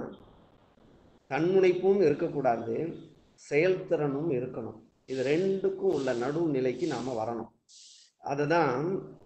தன்முனைப்பும் இருக்கக்கூடாது, செயல்திறனும் இருக்கணும். இது ரெண்டுக்கும் உள்ள நடு நிலைக்கு நாம வரணும். அதுதான்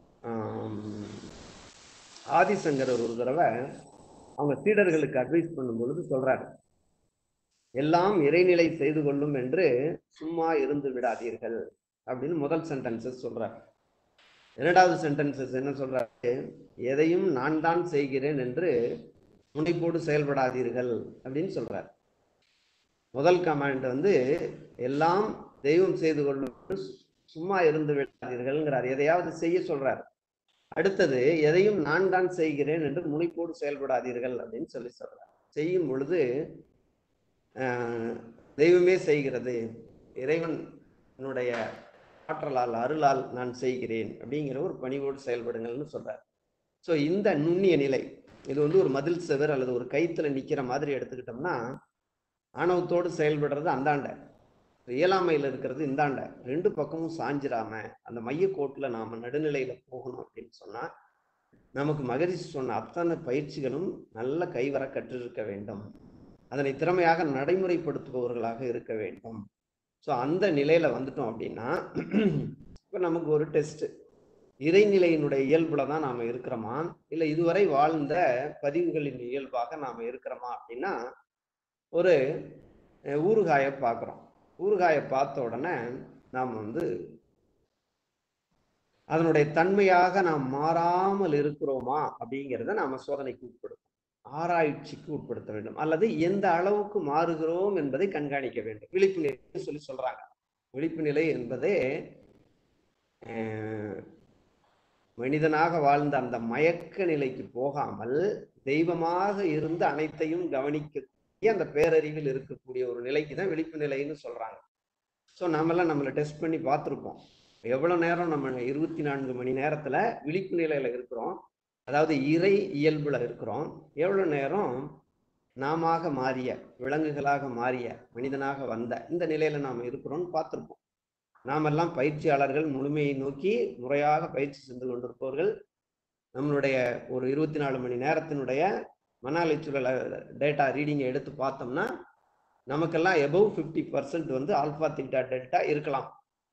ஆதிசங்கரர் ஒரு தடவை அவங்க சீடர்களுக்கு அட்வைஸ் பண்ணும் பொழுது சொல்றாரு, எல்லாம் இறைநிலை செய்து கொள்ளும் என்று சும்மா இருந்து விடாதீர்கள் அப்படின்னு முதல் சென்டென்சஸ் சொல்றாரு. இரண்டாவது சென்டென்சஸ் என்ன சொல்றாரு, எதையும் நான் தான் செய்கிறேன் என்று முனைப்போடு செயல்படாதீர்கள் அப்படின்னு சொல்றாரு. முதல் கமாண்ட் வந்து எல்லாம் தெய்வம் செய்து கொள்ளும், சும்மா இருந்து விடாதீர்கள்ங்கிறார், எதையாவது செய்ய சொல்றார். அடுத்தது எதையும் நான் தான் செய்கிறேன் என்று முனைப்போடு செயல்படாதீர்கள் அப்படின்னு சொல்லி சொல்றார். செய்யும் பொழுது தெய்வமே செய்கிறது, இறைவனுடைய ஆற்றலால் அருளால் நான் செய்கிறேன் அப்படிங்கிற ஒரு பணிவோடு செயல்படுங்கள்னு சொல்றார். ஸோ இந்த நுண்ணிய நிலை, இது வந்து ஒரு மதில் செவர் அல்லது ஒரு கைத்துல நிக்கிற மாதிரி எடுத்துக்கிட்டோம்னா ஆணவத்தோடு செயல்படுறது அந்தாண்ட, இயலாமையில இருக்கிறது இந்தாண்ட, ரெண்டு பக்கமும் சாஞ்சிராம அந்த மைய கோட்டுல நாம நடுநிலையில போகணும் அப்படின்னு சொன்னா நமக்கு மகரிஷி சொன்ன அத்தனை பயிற்சிகளும் நல்ல கைவர கற்றிருக்க வேண்டும். அதனை திறமையாக நடைமுறைப்படுத்துபவர்களாக இருக்க வேண்டும். ஸோ அந்த நிலையில வந்துட்டோம் அப்படின்னா இப்போ நமக்கு ஒரு டெஸ்ட், இறைநிலையினுடைய இயல்புல தான் நாம இருக்கிறோமா, இல்லை இதுவரை வாழ்ந்த பதிவுகளின் இயல்பாக நாம இருக்கிறோமா அப்படின்னா, ஒரு ஊறுகாயை பார்க்குறோம். ஊறுகாயை பார்த்த உடனே நாம் வந்து அதனுடைய தன்மையாக நாம் மாறாமல் இருக்கிறோமா அப்படிங்கிறத நாம சோதனைக்கு உட்படுத்தோம், ஆராய்ச்சிக்கு உட்படுத்த வேண்டும். அல்லது எந்த அளவுக்கு மாறுகிறோம் என்பதை கண்காணிக்க வேண்டும். விழிப்பு நிலை சொல்லி சொல்றாங்க. விழிப்பு நிலை என்பதே மனிதனாக வாழ்ந்த அந்த மயக்க நிலைக்கு போகாமல் தெய்வமாக இருந்து அனைத்தையும் கவனிக்க அந்த பேரறிவில் இருக்கக்கூடிய ஒரு நிலைக்கு தான் விழிப்பு நிலைன்னு சொல்றாங்க. ஸோ நாமெல்லாம் நம்மளை டெஸ்ட் பண்ணி பார்த்துருப்போம். எவ்வளவு நேரம் நம்ம இருபத்தி நான்கு மணி நேரத்துல விழிப்பு நிலையில இருக்கிறோம், அதாவது இறை இயல்புல இருக்கிறோம், எவ்வளவு நேரம் நாம மாறிய விலங்குகளாக மாறிய மனிதனாக வந்த இந்த நிலையில நாம இருக்கிறோம்னு பார்த்துருப்போம். நாமெல்லாம் பயிற்சியாளர்கள், முழுமையை நோக்கி முறையாக பயிற்சி சென்று கொண்டிருப்பவர்கள். நம்மளுடைய ஒரு இருபத்தி நாலு மணி நேரத்தினுடைய மன அலைச்சூழல் டேட்டா ரீடிங்கை எடுத்து பார்த்தோம்னா நமக்கெல்லாம் எபவ் ஃபிஃப்டி பர்சன்ட் வந்து ஆல்பா தீட்டா டெல்டா இருக்கலாம்.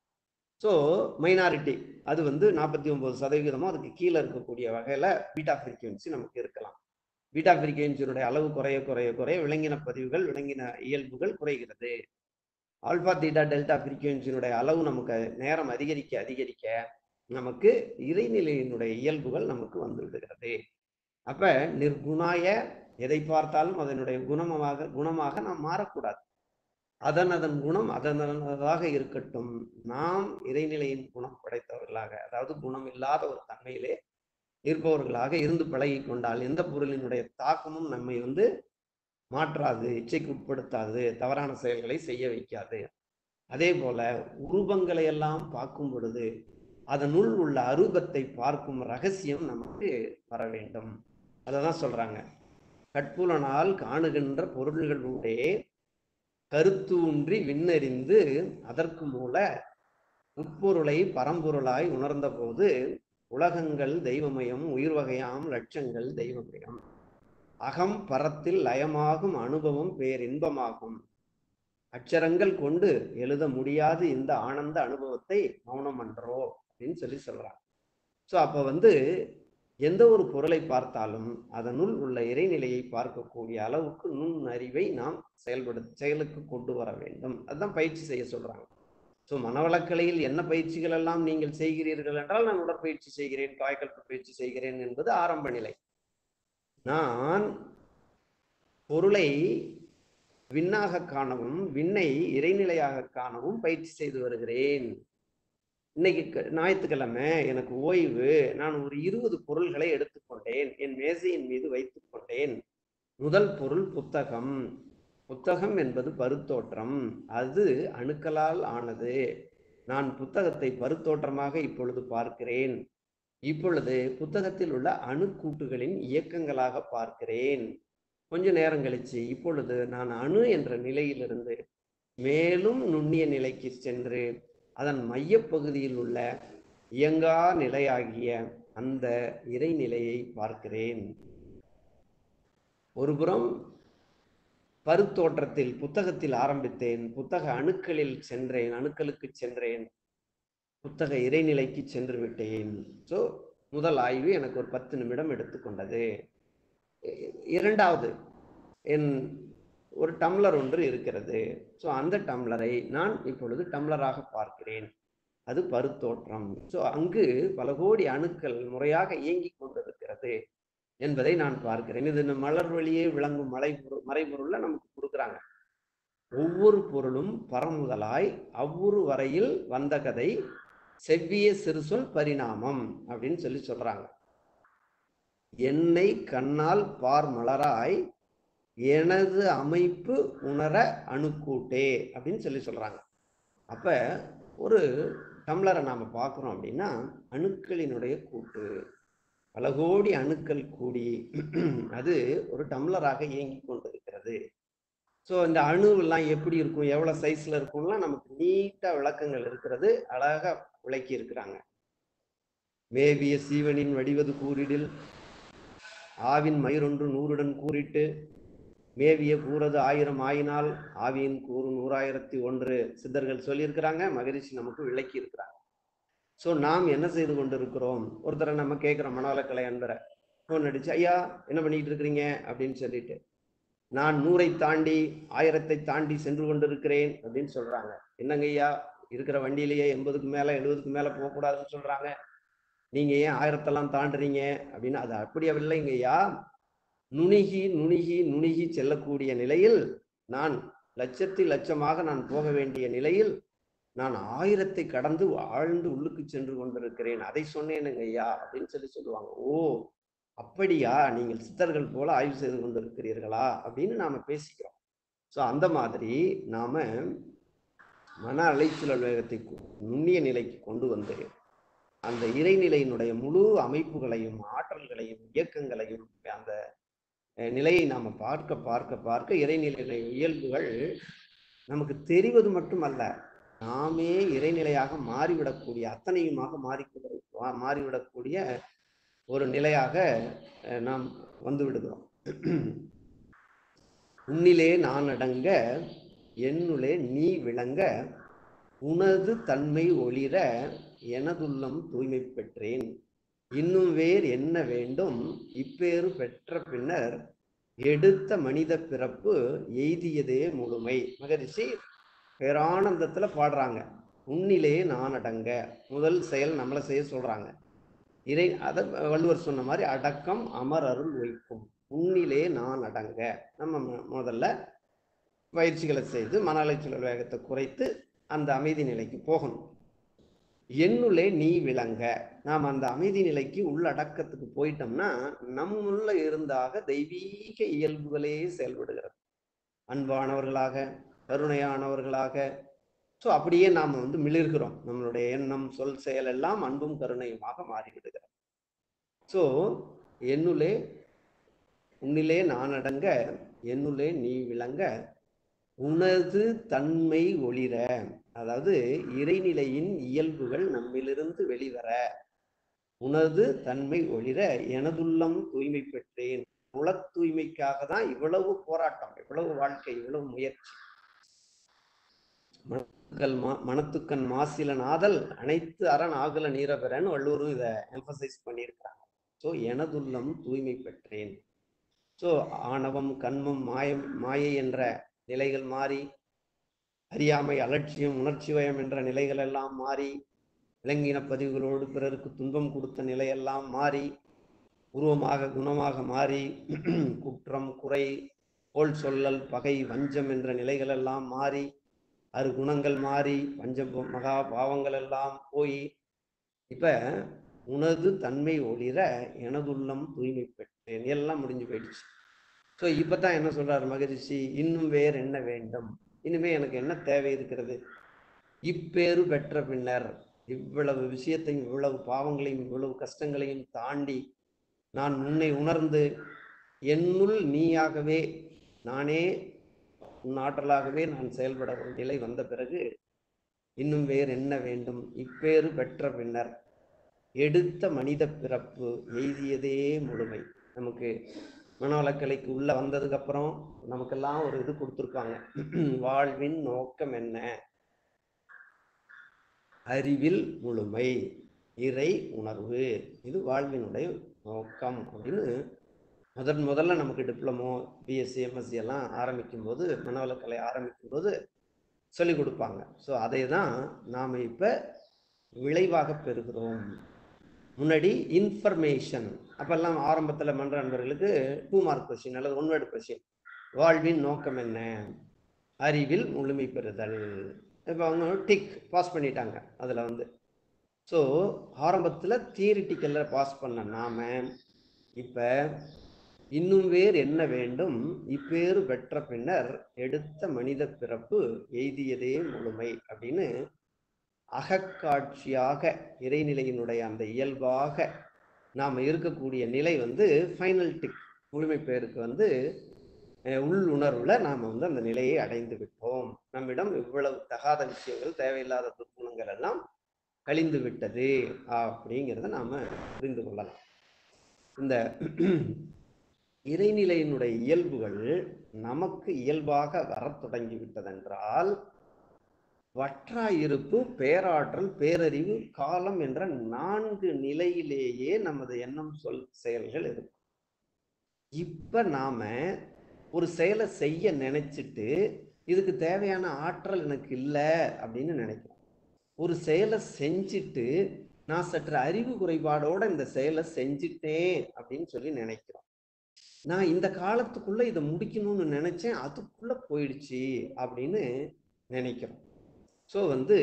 ஸோ மைனாரிட்டி அது வந்து நாற்பத்தி ஒன்பது சதவீதமும் அதுக்கு கீழே இருக்கக்கூடிய வகையில் பீட்டா ஃப்ரீக்வன்சி நமக்கு இருக்கலாம். பீட்டா ஃப்ரீக்வன்சியினுடைய அளவு குறைய குறைய குறைய விலங்கின பதிவுகள், விலங்கின இயல்புகள் குறைகிறது. ஆல்பா தீட்டா டெல்டா ஃப்ரீக்வன்சியினுடைய அளவு நமக்கு நேரம் அதிகரிக்க அதிகரிக்க நமக்கு இறைநிலையினுடைய இயல்புகள் நமக்கு வந்து விடுகிறது. அப்ப நிர்குணாய எதை பார்த்தாலும் அதனுடைய குணமாக குணமாக நாம் மாறக்கூடாது. அதன் அதன் குணம் அதனதாக இருக்கட்டும். நாம் இறைநிலையின் குணம் படைத்தவர்களாக, அதாவது குணம் இல்லாத ஒரு தன்மையிலே இருப்பவர்களாக இருந்து பழகி கொண்டால் எந்த பொருளினுடைய தாக்கமும் நம்மை வந்து மாற்றாது, இச்சைக்கு உட்படுத்தாது, தவறான செயல்களை செய்ய வைக்காது. அதே போல உருவங்களை எல்லாம் பார்க்கும் பொழுது அதனுள் உள்ள அரூபத்தை பார்க்கும் ரகசியம் நமக்கு வர வேண்டும். அததான் சொல்றாங்க, கற்புலனால் காணுகின்ற பொருள்களுடைய கருத்தூன்றி விண்ணறிந்து அதற்கு மூல உட்பொருளை பரம்பொருளாய் உணர்ந்த போது உலகங்கள் தெய்வமயம், உயிர் வகையாம் லட்சங்கள் தெய்வமயம், அகம் பரத்தில் லயமாகும் அனுபவம் பேரின்பமாகும், அச்சரங்கள் கொண்டு எழுத முடியாது இந்த ஆனந்த அனுபவத்தை மௌனம் அன்றோ அப்படின்னு சொல்லி சொல்றாங்க. ஸோ அப்ப வந்து எந்த ஒரு பொருளை பார்த்தாலும் அதனுள் உள்ள இறைநிலையை பார்க்கக்கூடிய அளவுக்கு நுண் அறிவை நாம் செயல்படு செயலுக்கு கொண்டு வர வேண்டும். அதுதான் பயிற்சி செய்ய சொல்றாங்க. ஸோ மனவளக்கலையில் என்ன பயிற்சிகள் எல்லாம் நீங்கள் செய்கிறீர்கள் என்றால், நான் உடற்பயிற்சி செய்கிறேன், காய்கல்ப பயிற்சி செய்கிறேன் என்பது ஆரம்ப நிலை. நான் பொருளை விண்ணாக காணவும் விண்ணை இறைநிலையாக காணவும் பயிற்சி செய்து வருகிறேன். இன்னைக்கு ஞாயிற்றுக்கிழமை எனக்கு ஓய்வு, நான் ஒரு இருபது பொருள்களை எடுத்துக்கொண்டேன், என் மேசையின் மீது வைத்துக் கொண்டேன். முதல் பொருள் புத்தகம். புத்தகம் என்பது பருத்தோற்றம், அது அணுக்களால் ஆனது. நான் புத்தகத்தை பருத்தோற்றமாக இப்பொழுது பார்க்கிறேன். இப்பொழுது புத்தகத்தில் உள்ள அணுக்கூட்டுகளின் இயக்கங்களாக பார்க்கிறேன். கொஞ்ச நேரம் கழிச்சு இப்பொழுது நான் அணு என்ற நிலையிலிருந்து மேலும் நுண்ணிய நிலைக்கு சென்று அதன் மையப்பகுதியில் உள்ள இயங்கா நிலையாகிய அந்த இறைநிலையை பார்க்கிறேன். ஒருபுறம் பருத்தோற்றத்தில் புத்தகத்தில் ஆரம்பித்தேன், புத்தக அணுக்களில் சென்றேன், அணுக்களுக்கு சென்றேன், புத்தக இறைநிலைக்கு சென்று விட்டேன். ஸோ முதல் ஆய்வு எனக்கு ஒரு பத்து நிமிடம் எடுத்துக்கொண்டது. இரண்டாவது, என் ஒரு டம்ளர் ஒன்று இருக்கிறது. ஸோ அந்த டம்ளரை நான் இப்பொழுது டம்ளராக பார்க்கிறேன், அது பருத்தோற்றம். ஸோ அங்கு பல கோடி அணுக்கள் முறையாக இயங்கி கொண்டிருக்கிறது என்பதை நான் பார்க்கிறேன். இது மலர் வழியே விளங்கும் மலை மறைபொருள்ல நமக்கு கொடுக்குறாங்க. ஒவ்வொரு பொருளும் பரமுதலாய் அவ்வொரு வரையில் வந்த கதை செவ்விய சிறுசொல் பரிணாமம் அப்படின்னு சொல்லி சொல்றாங்க. என்னை கண்ணால் பார் மலராய் எனது அமைப்பு உணர அணுக்கூட்டே அப்படின்னு சொல்லி சொல்றாங்க. அப்ப ஒரு டம்ளரை நாம பார்க்கிறோம் அப்படின்னா அணுக்களினுடைய கூட்டு, பல கோடி அணுக்கள் கூடி அது ஒரு டம்ளராக இயங்கி கொண்டிருக்கிறது. ஸோ இந்த அணுவெல்லாம் எப்படி இருக்கும், எவ்வளவு சைஸ்ல இருக்கும்லாம் நமக்கு நீட்டா விளக்கங்கள் இருக்கிறது, அழகா விளக்கி இருக்கிறாங்க. மேவிய சீவனின் வடிவது கூறிடில் ஆவின் மயிரொன்று நூறுடன் கூறிட்டு மேவிய கூறது ஆயிரம் ஆயினால் ஆவியின் கூறு நூறாயிரத்தி ஒன்று சித்தர்கள் சொல்லியிருக்கிறாங்க, மகரிஷி நமக்கு விளக்கி இருக்கிறாங்க. ஸோ நாம் என்ன செய்து கொண்டு இருக்கிறோம்? ஒருத்தரை நம்ம கேட்குறோம், மனவளக்கலை அன்பரை ஃபோன் அடிச்சு, ஐயா என்ன பண்ணிட்டு இருக்கிறீங்க அப்படின்னு சொல்லிட்டு, நான் நூறை தாண்டி ஆயிரத்தை தாண்டி சென்று கொண்டிருக்கிறேன் அப்படின்னு சொல்றாங்க. என்னங்க ஐயா, இருக்கிற வண்டியிலேயே எண்பதுக்கு மேல எழுபதுக்கு மேல போகக்கூடாதுன்னு சொல்றாங்க, நீங்க ஏன் ஆயிரத்தெல்லாம் தாண்டுறீங்க அப்படின்னு. அது அப்படி இல்லைங்க ஐயா, நுணுகி நுணுகி நுணுகி செல்லக்கூடிய நிலையில், நான் லட்சத்தி லட்சமாக நான் போக வேண்டிய நிலையில் நான் ஆயிரத்தை கடந்து ஆழ்ந்து உள்ளுக்கு சென்று கொண்டிருக்கிறேன், அதை சொன்னேனுங்க ஐயா அப்படின்னு சொல்லி சொல்லுவாங்க. ஓ அப்படியா, நீங்கள் சித்தர்கள் போல ஆய்வு செய்து கொண்டிருக்கிறீர்களா அப்படின்னு நாம பேசிக்கிறோம். ஸோ அந்த மாதிரி நாம மன அலைச்சல் வேகத்தை நுண்ணிய நிலைக்கு கொண்டு வந்து அந்த இறைநிலையினுடைய முழு அமைப்புகளையும் ஆற்றல்களையும் இயக்கங்களையும் அந்த நிலையை நாம பார்க்க பார்க்க பார்க்க இறைநிலை இயல்புகள் நமக்கு தெரிவது மட்டுமல்ல, நாமே இறைநிலையாக மாறிவிடக்கூடிய அத்தனையுமாக மாறி மாறிவிடக்கூடிய ஒரு நிலையாக நாம் வந்து விடுகிறோம். உன்னிலே நான் அடங்க என்னுளே நீ விளங்க உனது தன்மை ஒளிர எனதுள்ளம் தூய்மை பெற்றேன், இன்னும் வேறு என்ன வேண்டும் இப்பேறு பெற்ற பின்னர் எடுத்த மனித பிறப்பு எய்தியதே முழுமை. மகரிஷி பேரானந்தத்துல பாடுறாங்க. உன்னிலே நான் அடங்க, முதல் செயல் நம்மளை செய்ய சொல்றாங்க. இறை அதை வள்ளுவர் சொன்ன மாதிரி அடக்கம் அமர் அருள் வைக்கும். உன்னிலே நான் அடங்க, நம்ம முதல்ல பயிற்சிகளை செய்து மன அலைச்சல் வேகத்தை குறைத்து அந்த அமைதி நிலைக்கு போகணும். என்னுள்ளே நீ விளங்க, நாம் அந்த அமைதி நிலைக்கு உள்ளடக்கத்துக்கு போயிட்டோம்னா நம்முள்ள இருந்தாக தெய்வீக இயல்புகளே செயல்படுகிறது, அன்பானவர்களாக கருணையானவர்களாக. ஸோ அப்படியே நாம் வந்து மிளிர்கிறோம், நம்மளுடைய எண்ணம் சொல் செயல் எல்லாம் அன்பும் கருணையுமாக மாறிவிடுகிறது. ஸோ என்னுள்ளே உன்னிலே நான் அடங்க என்னுள்ளே நீ விளங்க உனது தன்மை ஒளிர, அதாவது இறைநிலையின் இயல்புகள் நம்மிலிருந்து வெளிவர, உனது தன்மை ஒளிர எனதுள்ளம் தூய்மை பெற்றேன். உள தூய்மைக்காக தான் இவ்வளவு போராட்டம், இவ்வளவு வாழ்க்கை, இவ்வளவு முயற்சி. மனத்துக்கண் மாசில நாதல் அனைத்து அரண் ஆகல நீரபெறன்னு வள்ளுவரும் இதை எம்பசைஸ் பண்ணியிருக்கிறாங்க. ஸோ எனதுள்ளம் தூய்மை பெற்றேன். ஸோ ஆணவம் கண்மம் மாயம் மாயை என்ற நிலைகள் மாறி, அறியாமை அலட்சியம் உணர்ச்சி வயம் என்ற நிலைகள் எல்லாம் மாறி, விலங்கின பதிவுகளோடு பிறருக்கு துன்பம் கொடுத்த நிலையெல்லாம் மாறி, உருவமாக குணமாக மாறி, குற்றம் குறை போல் சொல்லல் பகை வஞ்சம் என்ற நிலைகள் எல்லாம் மாறி, அறு குணங்கள் மாறி, பஞ்ச மகா பாவங்கள் எல்லாம் போய் இப்ப உனது தன்மை ஒளிர எனதுள்ளம் தூய்மை பெற்றேன், எல்லாம் முடிஞ்சு போயிடுச்சு. ஸோ இப்பதான் என்ன சொல்றாரு மகரிஷி, இன்னும் வேறு என்ன வேண்டும், இனிமே எனக்கு என்ன தேவை இருக்கிறது? இப்பேறு பெற்ற பின்னர், இவ்வளவு விஷயத்தையும் இவ்வளவு பாவங்களையும் இவ்வளவு கஷ்டங்களையும் தாண்டி நான் உன்னை உணர்ந்து என்னுள் நீயாகவே நானே உன் ஆற்றலாகவே நான் செயல்பட ஒரு நிலை வந்த பிறகு இன்னும் வேறு என்ன வேண்டும்? இப்பேறு பெற்ற பின்னர் எடுத்த மனித பிறப்பு எய்தியதே முழுமை. நமக்கு மனவளக்கலைக்கு உள்ள வந்ததுக்கு அப்புறம் நமக்கெல்லாம் ஒரு இது கொடுத்துருக்காங்க, வாழ்வின் நோக்கம் என்ன? அறிவில் முழுமை, இறை உணர்வு, இது வாழ்வினுடைய நோக்கம் அப்படின்னு முதன் முதல்ல நமக்கு டிப்ளமோ பிஎஸ்சி எம்எஸ்சி எல்லாம் ஆரம்பிக்கும் போது, மனவளக்கலை ஆரம்பிக்கும் போது சொல்லி கொடுப்பாங்க. ஸோ அதை தான் நாம் இப்போ விளைவாக பெறுகிறோம். முன்னாடி இன்ஃபர்மேஷன் அப்பெல்லாம் ஆரம்பத்தில் மன்ற நண்பர்களுக்கு டூ மார்க் கொஸ்டின் அல்லது ஒன் வேர்டு கொஸ்டின், வாழ்வின் நோக்கம் என்ன, அறிவில் முழுமை பெறுதல். இப்போ அவங்க டிக் பாஸ் பண்ணிட்டாங்க அதில் வந்து. ஸோ ஆரம்பத்தில் தியரிட்டிக்கலில் பாஸ் பண்ண நாம இப்போ இன்னும் வேறு என்ன வேண்டும், இப்பேறு பெற்ற பின்னர் எடுத்த மனித பிறப்பு எய்தியதே முழுமை அப்படின்னு அகக்காட்சியாக இறைநிலையினுடைய அந்த இயல்பாக நாம் இருக்கக்கூடிய நிலை வந்து ஃபைனல் டிக் முழுமை பேருக்கு வந்து உள்ளுணர்வுல நாம் வந்து அந்த நிலையை அடைந்து விட்டோம். நம்மிடம் இவ்வளவு தகாத விஷயங்கள் தேவையில்லாத துர்க்குணங்கள் எல்லாம் கழிந்து விட்டது அப்படிங்கிறத நாம புரிந்து கொள்ளலாம். இந்த இறைநிலையினுடைய இயல்புகள் நமக்கு இயல்பாக வரத் தொடங்கி விட்டதென்றால் வற்றாயிருப்பு, பேராற்றல், பேரறிவு, காலம் என்ற நான்கு நிலையிலேயே நமது எண்ணம், சொல், செயல்கள் இருக்கும். இப்ப நாம ஒரு செயலை செய்ய நினைச்சிட்டு இதுக்கு தேவையான ஆற்றல் எனக்கு இல்லை அப்படின்னு நினைக்கிறோம். ஒரு செயலை செஞ்சுட்டு நான் சற்று அறிவு குறைபாடோட இந்த செயலை செஞ்சுட்டேன் அப்படின்னு சொல்லி நினைக்கிறோம். நான் இந்த காலத்துக்குள்ள இதை முடிக்கணும்னு நினைச்சேன், அதுக்குள்ள போயிடுச்சு அப்படின்னு நினைக்கிறோம். ஸோ வந்து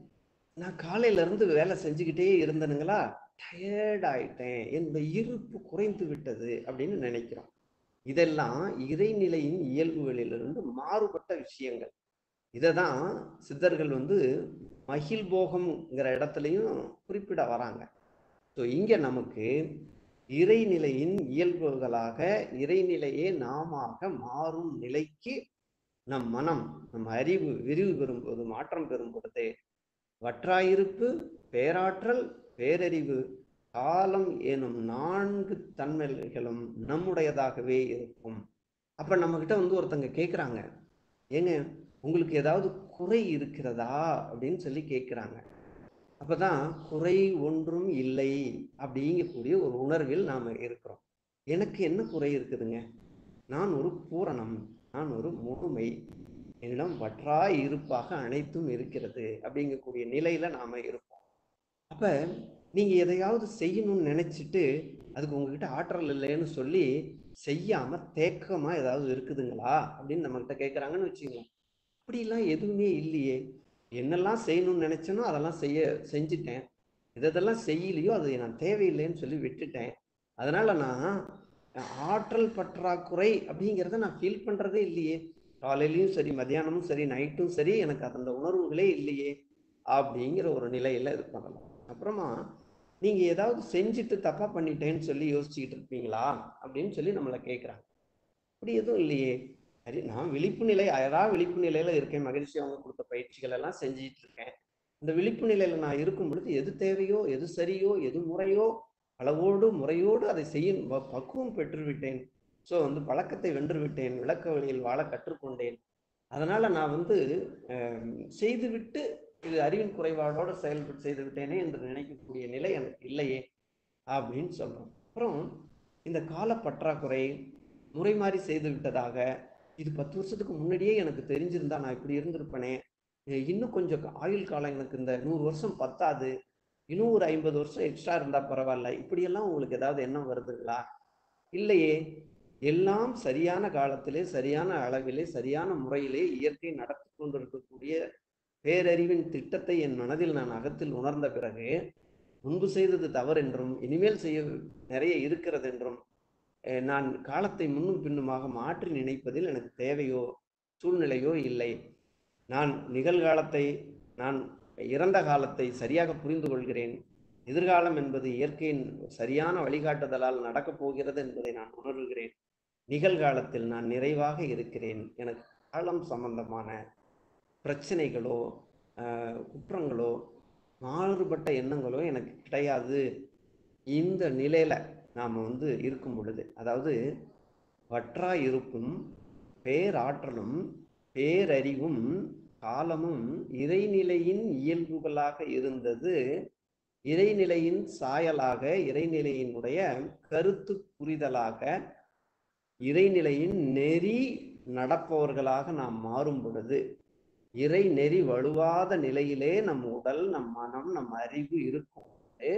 நான் காலையில இருந்து வேலை செஞ்சுக்கிட்டே இருந்தனுங்களா, டயர்ட் ஆயிட்டேன், என்னுடைய இருப்பு குறைந்து விட்டது அப்படின்னு நினைக்கிறோம். இதெல்லாம் இறைநிலையின் இயல்புகளிலிருந்து மாறுபட்ட விஷயங்கள். இதை தான் சித்தர்கள் வந்து மகிழ்போகம்ங்கிற இடத்துலையும் குறிப்பிட வராங்க. ஸோ இங்க நமக்கு இறைநிலையின் இயல்புகளாக இறைநிலையே நாம மாறும் நிலைக்கு நம் மனம், நம் அறிவு விரிவு பெறும்போது, மாற்றம் பெறும் பொழுது வற்றாயிருப்பு, பேராற்றல், பேரறிவு, காலம் எனும் நான்கு தன்மைகளும் நம்முடையதாகவே இருக்கும். அப்ப நம்ம கிட்ட வந்து ஒருத்தங்க கேட்குறாங்க, ஏங்க உங்களுக்கு ஏதாவது குறை இருக்கிறதா அப்படின்னு சொல்லி கேட்குறாங்க. அப்பதான் குறை ஒன்றும் இல்லை அப்படிங்கக்கூடிய ஒரு உணர்வில் நாம இருக்கிறோம். எனக்கு என்ன குறை இருக்குதுங்க? நான் ஒரு பூரணம், நான் ஒரு முழுமை, என்னிடம் வற்றா இருப்பாக அனைத்தும் இருக்கிறது அப்படிங்கக்கூடிய நிலையில நாம இருப்போம். அப்ப நீங்க எதையாவது செய்யணும்னு நினைச்சிட்டு அதுக்கு உங்ககிட்ட ஆற்றல் இல்லைன்னு சொல்லி செய்யாம தேக்கமா ஏதாவது இருக்குதுங்களா அப்படின்னு நம்ம கிட்ட கேட்கறாங்கன்னு வச்சுக்கோங்க. அப்படிலாம் எதுவுமே இல்லையே, என்னெல்லாம் செய்யணும்னு நினைச்சேனோ அதெல்லாம் செய்ய செஞ்சுட்டேன், இதெல்லாம் செய்யலையோ அது நான் தேவையில்லைன்னு சொல்லி விட்டுட்டேன். அதனால நான் ஆற்றல் பற்றாக்குறை அப்படிங்கிறத நான் ஃபீல் பண்றதே இல்லையே, காலையிலயும் சரி மத்தியானமும் சரி நைட்டும் சரி எனக்கு அந்த உணர்வுகளே இல்லையே அப்படிங்கிற ஒரு நிலையில இது பண்ணலாம். அப்புறமா நீங்க ஏதாவது செஞ்சுட்டு தப்பா பண்ணிட்டேன்னு சொல்லி யோசிச்சுக்கிட்டு இருப்பீங்களா அப்படின்னு சொல்லி நம்மளை கேட்குறாங்க. அப்படி எதுவும் இல்லையே, சரி நான் விழிப்பு நிலை அயரா விழிப்பு நிலையில இருக்கேன், மகிழ்ச்சி அவங்க கொடுத்த பயிற்சிகள் எல்லாம் செஞ்சுட்டு இருக்கேன். இந்த விழிப்பு நிலையில நான் இருக்கும் பொழுது எது தேவையோ, எது சரியோ, எது முறையோ, அளவோடு முறையோடு அதை செய்யும் பக்குவம் பெற்று விட்டேன். ஸோ வந்து பழக்கத்தை வென்று விட்டேன், விளக்க வழியில் வாழ கற்றுக்கொண்டேன். அதனால நான் வந்து செய்துவிட்டு இது அறிவின் குறைபாடோடு செயல்பட்டு செய்து விட்டேனே என்று நினைக்கக்கூடிய நிலை எனக்கு இல்லையே அப்படின்னு சொல்றோம். அப்புறம் இந்த கால பற்றாக்குறை, முறை மாறி செய்து விட்டதாக, இது பத்து வருஷத்துக்கு முன்னாடியே எனக்கு தெரிஞ்சிருந்தா நான் இப்படி இருந்திருப்பேனே, இன்னும் கொஞ்சம் ஆயுள் காலம் எனக்கு இந்த நூறு வருஷம் பத்தாது, இன்னும் ஒரு ஐம்பது வருஷம் எக்ஸ்ட்ரா இருந்தா பரவாயில்ல, இப்படியெல்லாம் உங்களுக்கு ஏதாவது எண்ணம் வருதுங்களா? இல்லையே, எல்லாம் சரியான காலத்திலே, சரியான அளவிலே, சரியான முறையிலே இயற்கை நடத்தி கொண்டிருக்கக்கூடிய பேரறிவின் திட்டத்தை என் மனதில் நான் அகத்தில் உணர்ந்த பிறகு முன்பு செய்தது தவறு என்றும் இனிமேல் செய்ய நிறைய இருக்கிறது என்றும் நான் காலத்தை முன்னும் பின்னுமாக மாற்றி நினைப்பதில் எனக்கு தேவையோ சூழ்நிலையோ இல்லை. நான் நிகழ்காலத்தை, நான் இறந்த காலத்தை சரியாக புரிந்து கொள்கிறேன். எதிர்காலம் என்பது இயற்கையின் சரியான வழிகாட்டுதலால் நடக்கப் போகிறது என்பதை நான் உணர்கிறேன். நிகழ்காலத்தில் நான் நிறைவாக இருக்கிறேன். எனக்கு காலம் சம்பந்தமான பிரச்சனைகளோ குற்றங்களோ மாறுபட்ட எண்ணங்களோ எனக்கு கிடையாது. இந்த நிலையில நாம வந்து இருக்கும் பொழுது, அதாவது வற்றா இருப்பும் பேராற்றலும் பேரறிவும் காலமும் இறைநிலையின் இயல்புகளாக இருந்தது, இறைநிலையின் சாயலாக, இறைநிலையினுடைய கருத்து புரிதலாக, இறைநிலையின் நெறி நடப்பவர்களாக நாம் மாறும் பொழுது, இறை நெறி வலுவாத நிலையிலே நம் உடல், நம் மனம், நம் அறிவு இருக்கும்.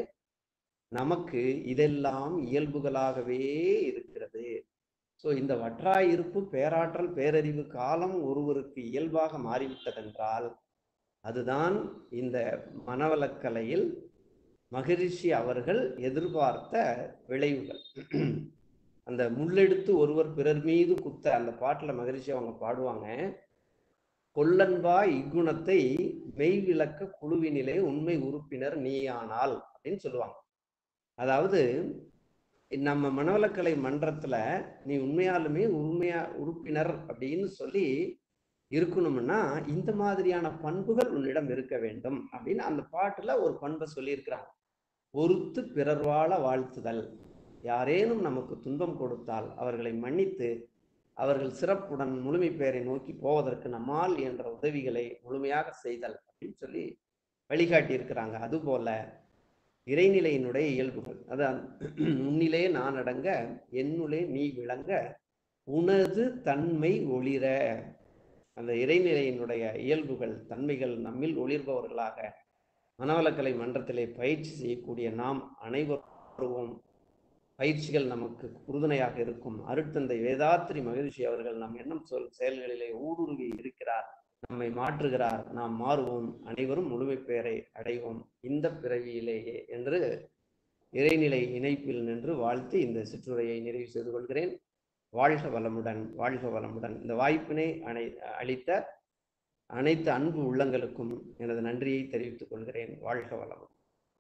நமக்கு இதெல்லாம் இயல்புகளாகவே இருக்கிறது. ஸோ இந்த வற்றாயிருப்பு, பேராற்றல், பேரறிவு, காலம் ஒருவருக்கு இயல்பாக மாறிவிட்டதென்றால் அதுதான் இந்த மனவளக்கலையில் மகரிஷி அவர்கள் எதிர்பார்த்த விளைவுகள். அந்த முள்ளெடுத்து ஒருவர் பிறர் மீது குத்த அந்த பாட்டுல மகரிஷி அவங்க பாடுவாங்க, கொல்லன்பா இக்குணத்தை மெய் விளக்க குழுவினிலே உண்மை உறுப்பினர் நீயானால் அப்படின்னு சொல்லுவாங்க. அதாவது நம்ம மனவளக்கலை மன்றத்துல நீ உண்மையாலுமே உண்மையா உறுப்பினர் அப்படின்னு சொல்லி இருக்கணும்னா இந்த மாதிரியான பண்புகள் உன்னிடம் இருக்க வேண்டும் அப்படின்னு அந்த பாட்டுல ஒரு பண்பை சொல்லியிருக்கிறாங்க. பொறுத்து பிறர் வாழ வாழ்த்துதல். யாரேனும் நமக்கு துன்பம் கொடுத்தால் அவர்களை மன்னித்து அவர்கள் சிறப்புடன் முழுமை பெயரை நோக்கி போவதற்கு நம்மால் என்ற உதவிகளை முழுமையாக செய்தல் அப்படின்னு சொல்லி வழிகாட்டி இருக்கிறாங்க. அதுபோல இறைநிலையினுடைய இயல்புகள், அதான் உன்னிலே நான் அடங்க என்னுளே நீ விளங்க உனது தன்மை ஒளிர. அந்த இறைநிலையினுடைய இயல்புகள் தன்மைகள் நம்மில் ஒளிர்பவர்களாக மனவளக்கலை மன்றத்திலே பயிற்சி செய்யக்கூடிய நாம் அனைவரும் பயிற்சிகள் நமக்கு உறுதுணையாக இருக்கும். அருட்தந்தை வேதாத்ரி மகிழ்ச்சி அவர்கள் நம் எண்ணம் சொல் செயல்களிலே ஊடுருவி இருக்கிறார், நம்மை மாற்றுகிறார். நாம் மாறுவோம், அனைவரும் முழுமை பெயரை அடைவோம் இந்த பிறவியிலேயே என்று இறைநிலை இணைப்பில் நின்று வாழ்த்து இந்த சிற்றுரையை நிறைவு செய்து கொள்கிறேன். வாழ்க வளமுடன், வாழ்க வளமுடன். இந்த வாய்ப்பினை அனை அளித்த அனைத்து அன்பு உள்ளங்களுக்கும் எனது நன்றியை தெரிவித்துக் கொள்கிறேன். வாழ்க வளமுடன்.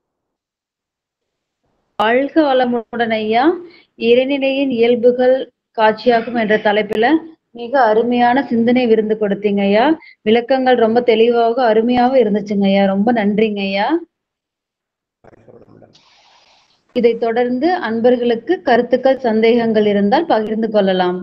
வாழ்க வளமுடன் ஐயா. இறைநிலையின் இயல்புகள் காட்சியாகும் என்ற தலைப்புல மிக அருமையான சிந்தனை விருந்து கொடுத்தீங்க ஐயா. விளக்கங்கள் ரொம்ப தெளிவாக அருமையாக இருந்துச்சுங்க ஐயா. ரொம்ப நன்றிங்க ஐயா. இதை தொடர்ந்து அன்பர்களுக்கு கருத்துக்கள் சந்தேகங்கள் இருந்தால் பகிர்ந்து கொள்ளலாம்.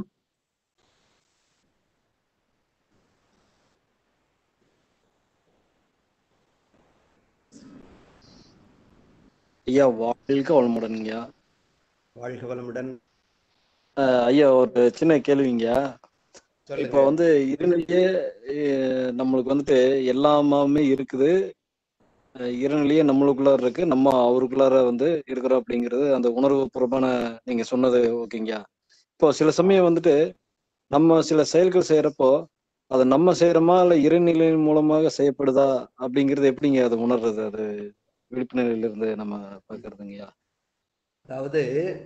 ஐயா வாழ்க வளமுடன் ஐயா. வாழ்க வளமுடன் ஐயா. ஒரு சின்ன கேள்விங்க. இப்ப வந்து இருநிலையே நம்மளுக்கு வந்துட்டு எல்லாமே இருக்குது, இருநிலையே நம்மளுக்குள்ளார இருக்கு, நம்ம அவருக்குள்ளார வந்து இருக்கிறோம் அப்படிங்கிறது அந்த உணர்வு பூர்வமான நீங்க சொன்னது ஓகேங்க. இப்போ சில சமயம் வந்துட்டு நம்ம சில செயல்கள் செய்யறப்போ அது நம்ம செய்யறோமா இல்ல இறைநிலையின் மூலமாக செய்யப்படுதா அப்படிங்கிறது எப்படிங்க அதை உணர்றது? அது விழிப்புணர்வுல இருந்து நம்ம பார்க்கறதுங்கய்யா. அதாவது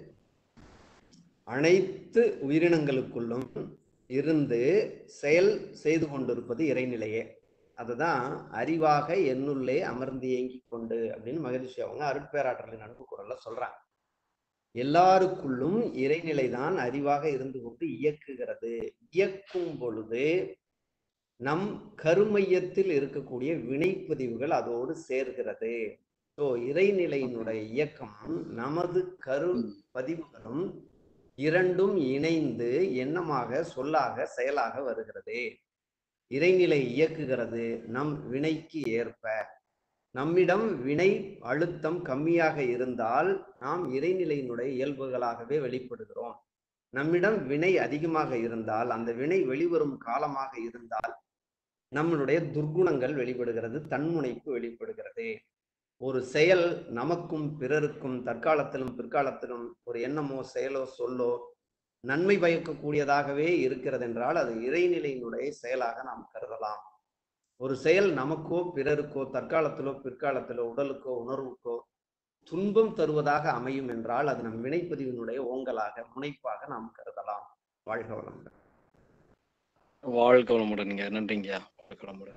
அனைத்து உயிரினங்களுக்குள்ளும் இருந்து செயல் செய்து கொண்டிருப்பது இறைநிலையே. அதுதான் அறிவாக என்னுள்ளே அமர்ந்து இயங்கி கொண்டு அப்படின்னு மகிழ்ச்சி அவங்க அருட்பேராற்றலின் அன்பு குரல்ல சொல்றாங்க. எல்லாருக்குள்ளும் இறைநிலை தான் அறிவாக இருந்து கொண்டு இயக்குகிறது. இயக்கும் பொழுது நம் கருமையத்தில் இருக்கக்கூடிய வினைப்பதிவுகள் அதோடு சேர்கிறது. ஸோ இறைநிலையினுடைய இயக்கம் நமது கரு பதிவுகளும் இரண்டும் இணைந்து எண்ணமாக சொல்லாக செயலாக வருகிறது. இறைநிலை இயக்குகிறது நம் வினைக்கு ஏற்ப. நம்மிடம் வினை அழுத்தம் கம்மியாக இருந்தால் நாம் இறைநிலையினுடைய இயல்புகளாகவே வெளிப்படுகிறோம். நம்மிடம் வினை அதிகமாக இருந்தால், அந்த வினை வெளிவரும் காலமாக இருந்தால் நம்மளுடைய துர்குணங்கள் வெளிப்படுகிறது, தன்முனைப்பு வெளிப்படுகிறது. ஒரு செயல் நமக்கும் பிறருக்கும் தற்காலத்திலும் பிற்காலத்திலும் ஒரு எண்ணமோ செயலோ சொல்லோ நன்மை பயக்கக்கூடியதாகவே இருக்கிறது என்றால் அது இறைநிலையினுடைய செயலாக நாம் கருதலாம். ஒரு செயல் நமக்கோ பிறருக்கோ தற்காலத்திலோ பிற்காலத்திலோ உடலுக்கோ உணர்வுக்கோ துன்பம் தருவதாக அமையும் என்றால் அது நம் வினைப்பதிவினுடைய ஓங்கலாக முனைப்பாக நாம் கருதலாம். வாழ்க வளமுடன். வாழ்க வளமுடன்ங்க. நன்றிங்க. வாழ்க வளமுடன்.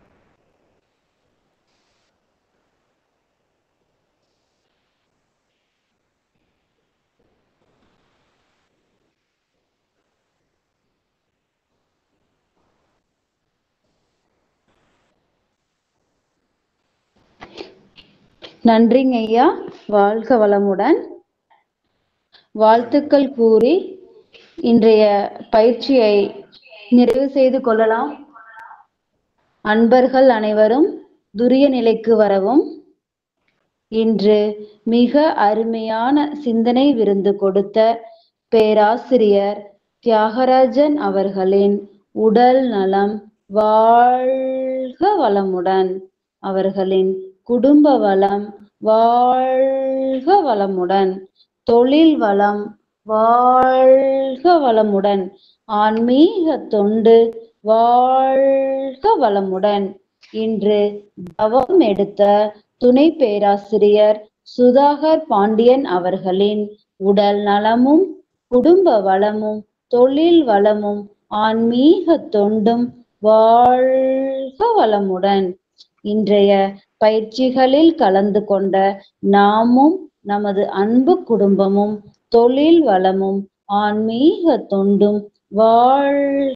நன்றிங்க ஐயா. வாழ்க வளமுடன். வாழ்த்துக்கள் கூறி இன்றைய பயிற்சியை நிறைவு செய்து கொள்ளலாம். அன்பர்கள் அனைவரும் துரிய நிலைக்கு வரவும். இன்று மிக அருமையான சிந்தனை விருந்து கொடுத்த பேராசிரியர் தியாகராஜன் அவர்களின் உடல் நலம் வாழ்க வளமுடன், அவர்களின் குடும்ப வளம் வாழ்க வளமுடன், தொழில் வளம் வாழ்க வளமுடன், ஆன்மீக தொண்டு வாழ்க வளமுடன். இன்று தவம் எடுத்த துணை பேராசிரியர் சுதாகர் பாண்டியன் அவர்களின் உடல் நலமும் குடும்ப வளமும் தொழில் வளமும் ஆன்மீக தொண்டும் வாழ்க வளமுடன். இன்றைய பயிற்சிகளில் கலந்து கொண்ட நாமும் நமது அன்பு குடும்பமும் தொழில் வளமும் ஆன்மீக தொண்டும் வாழ்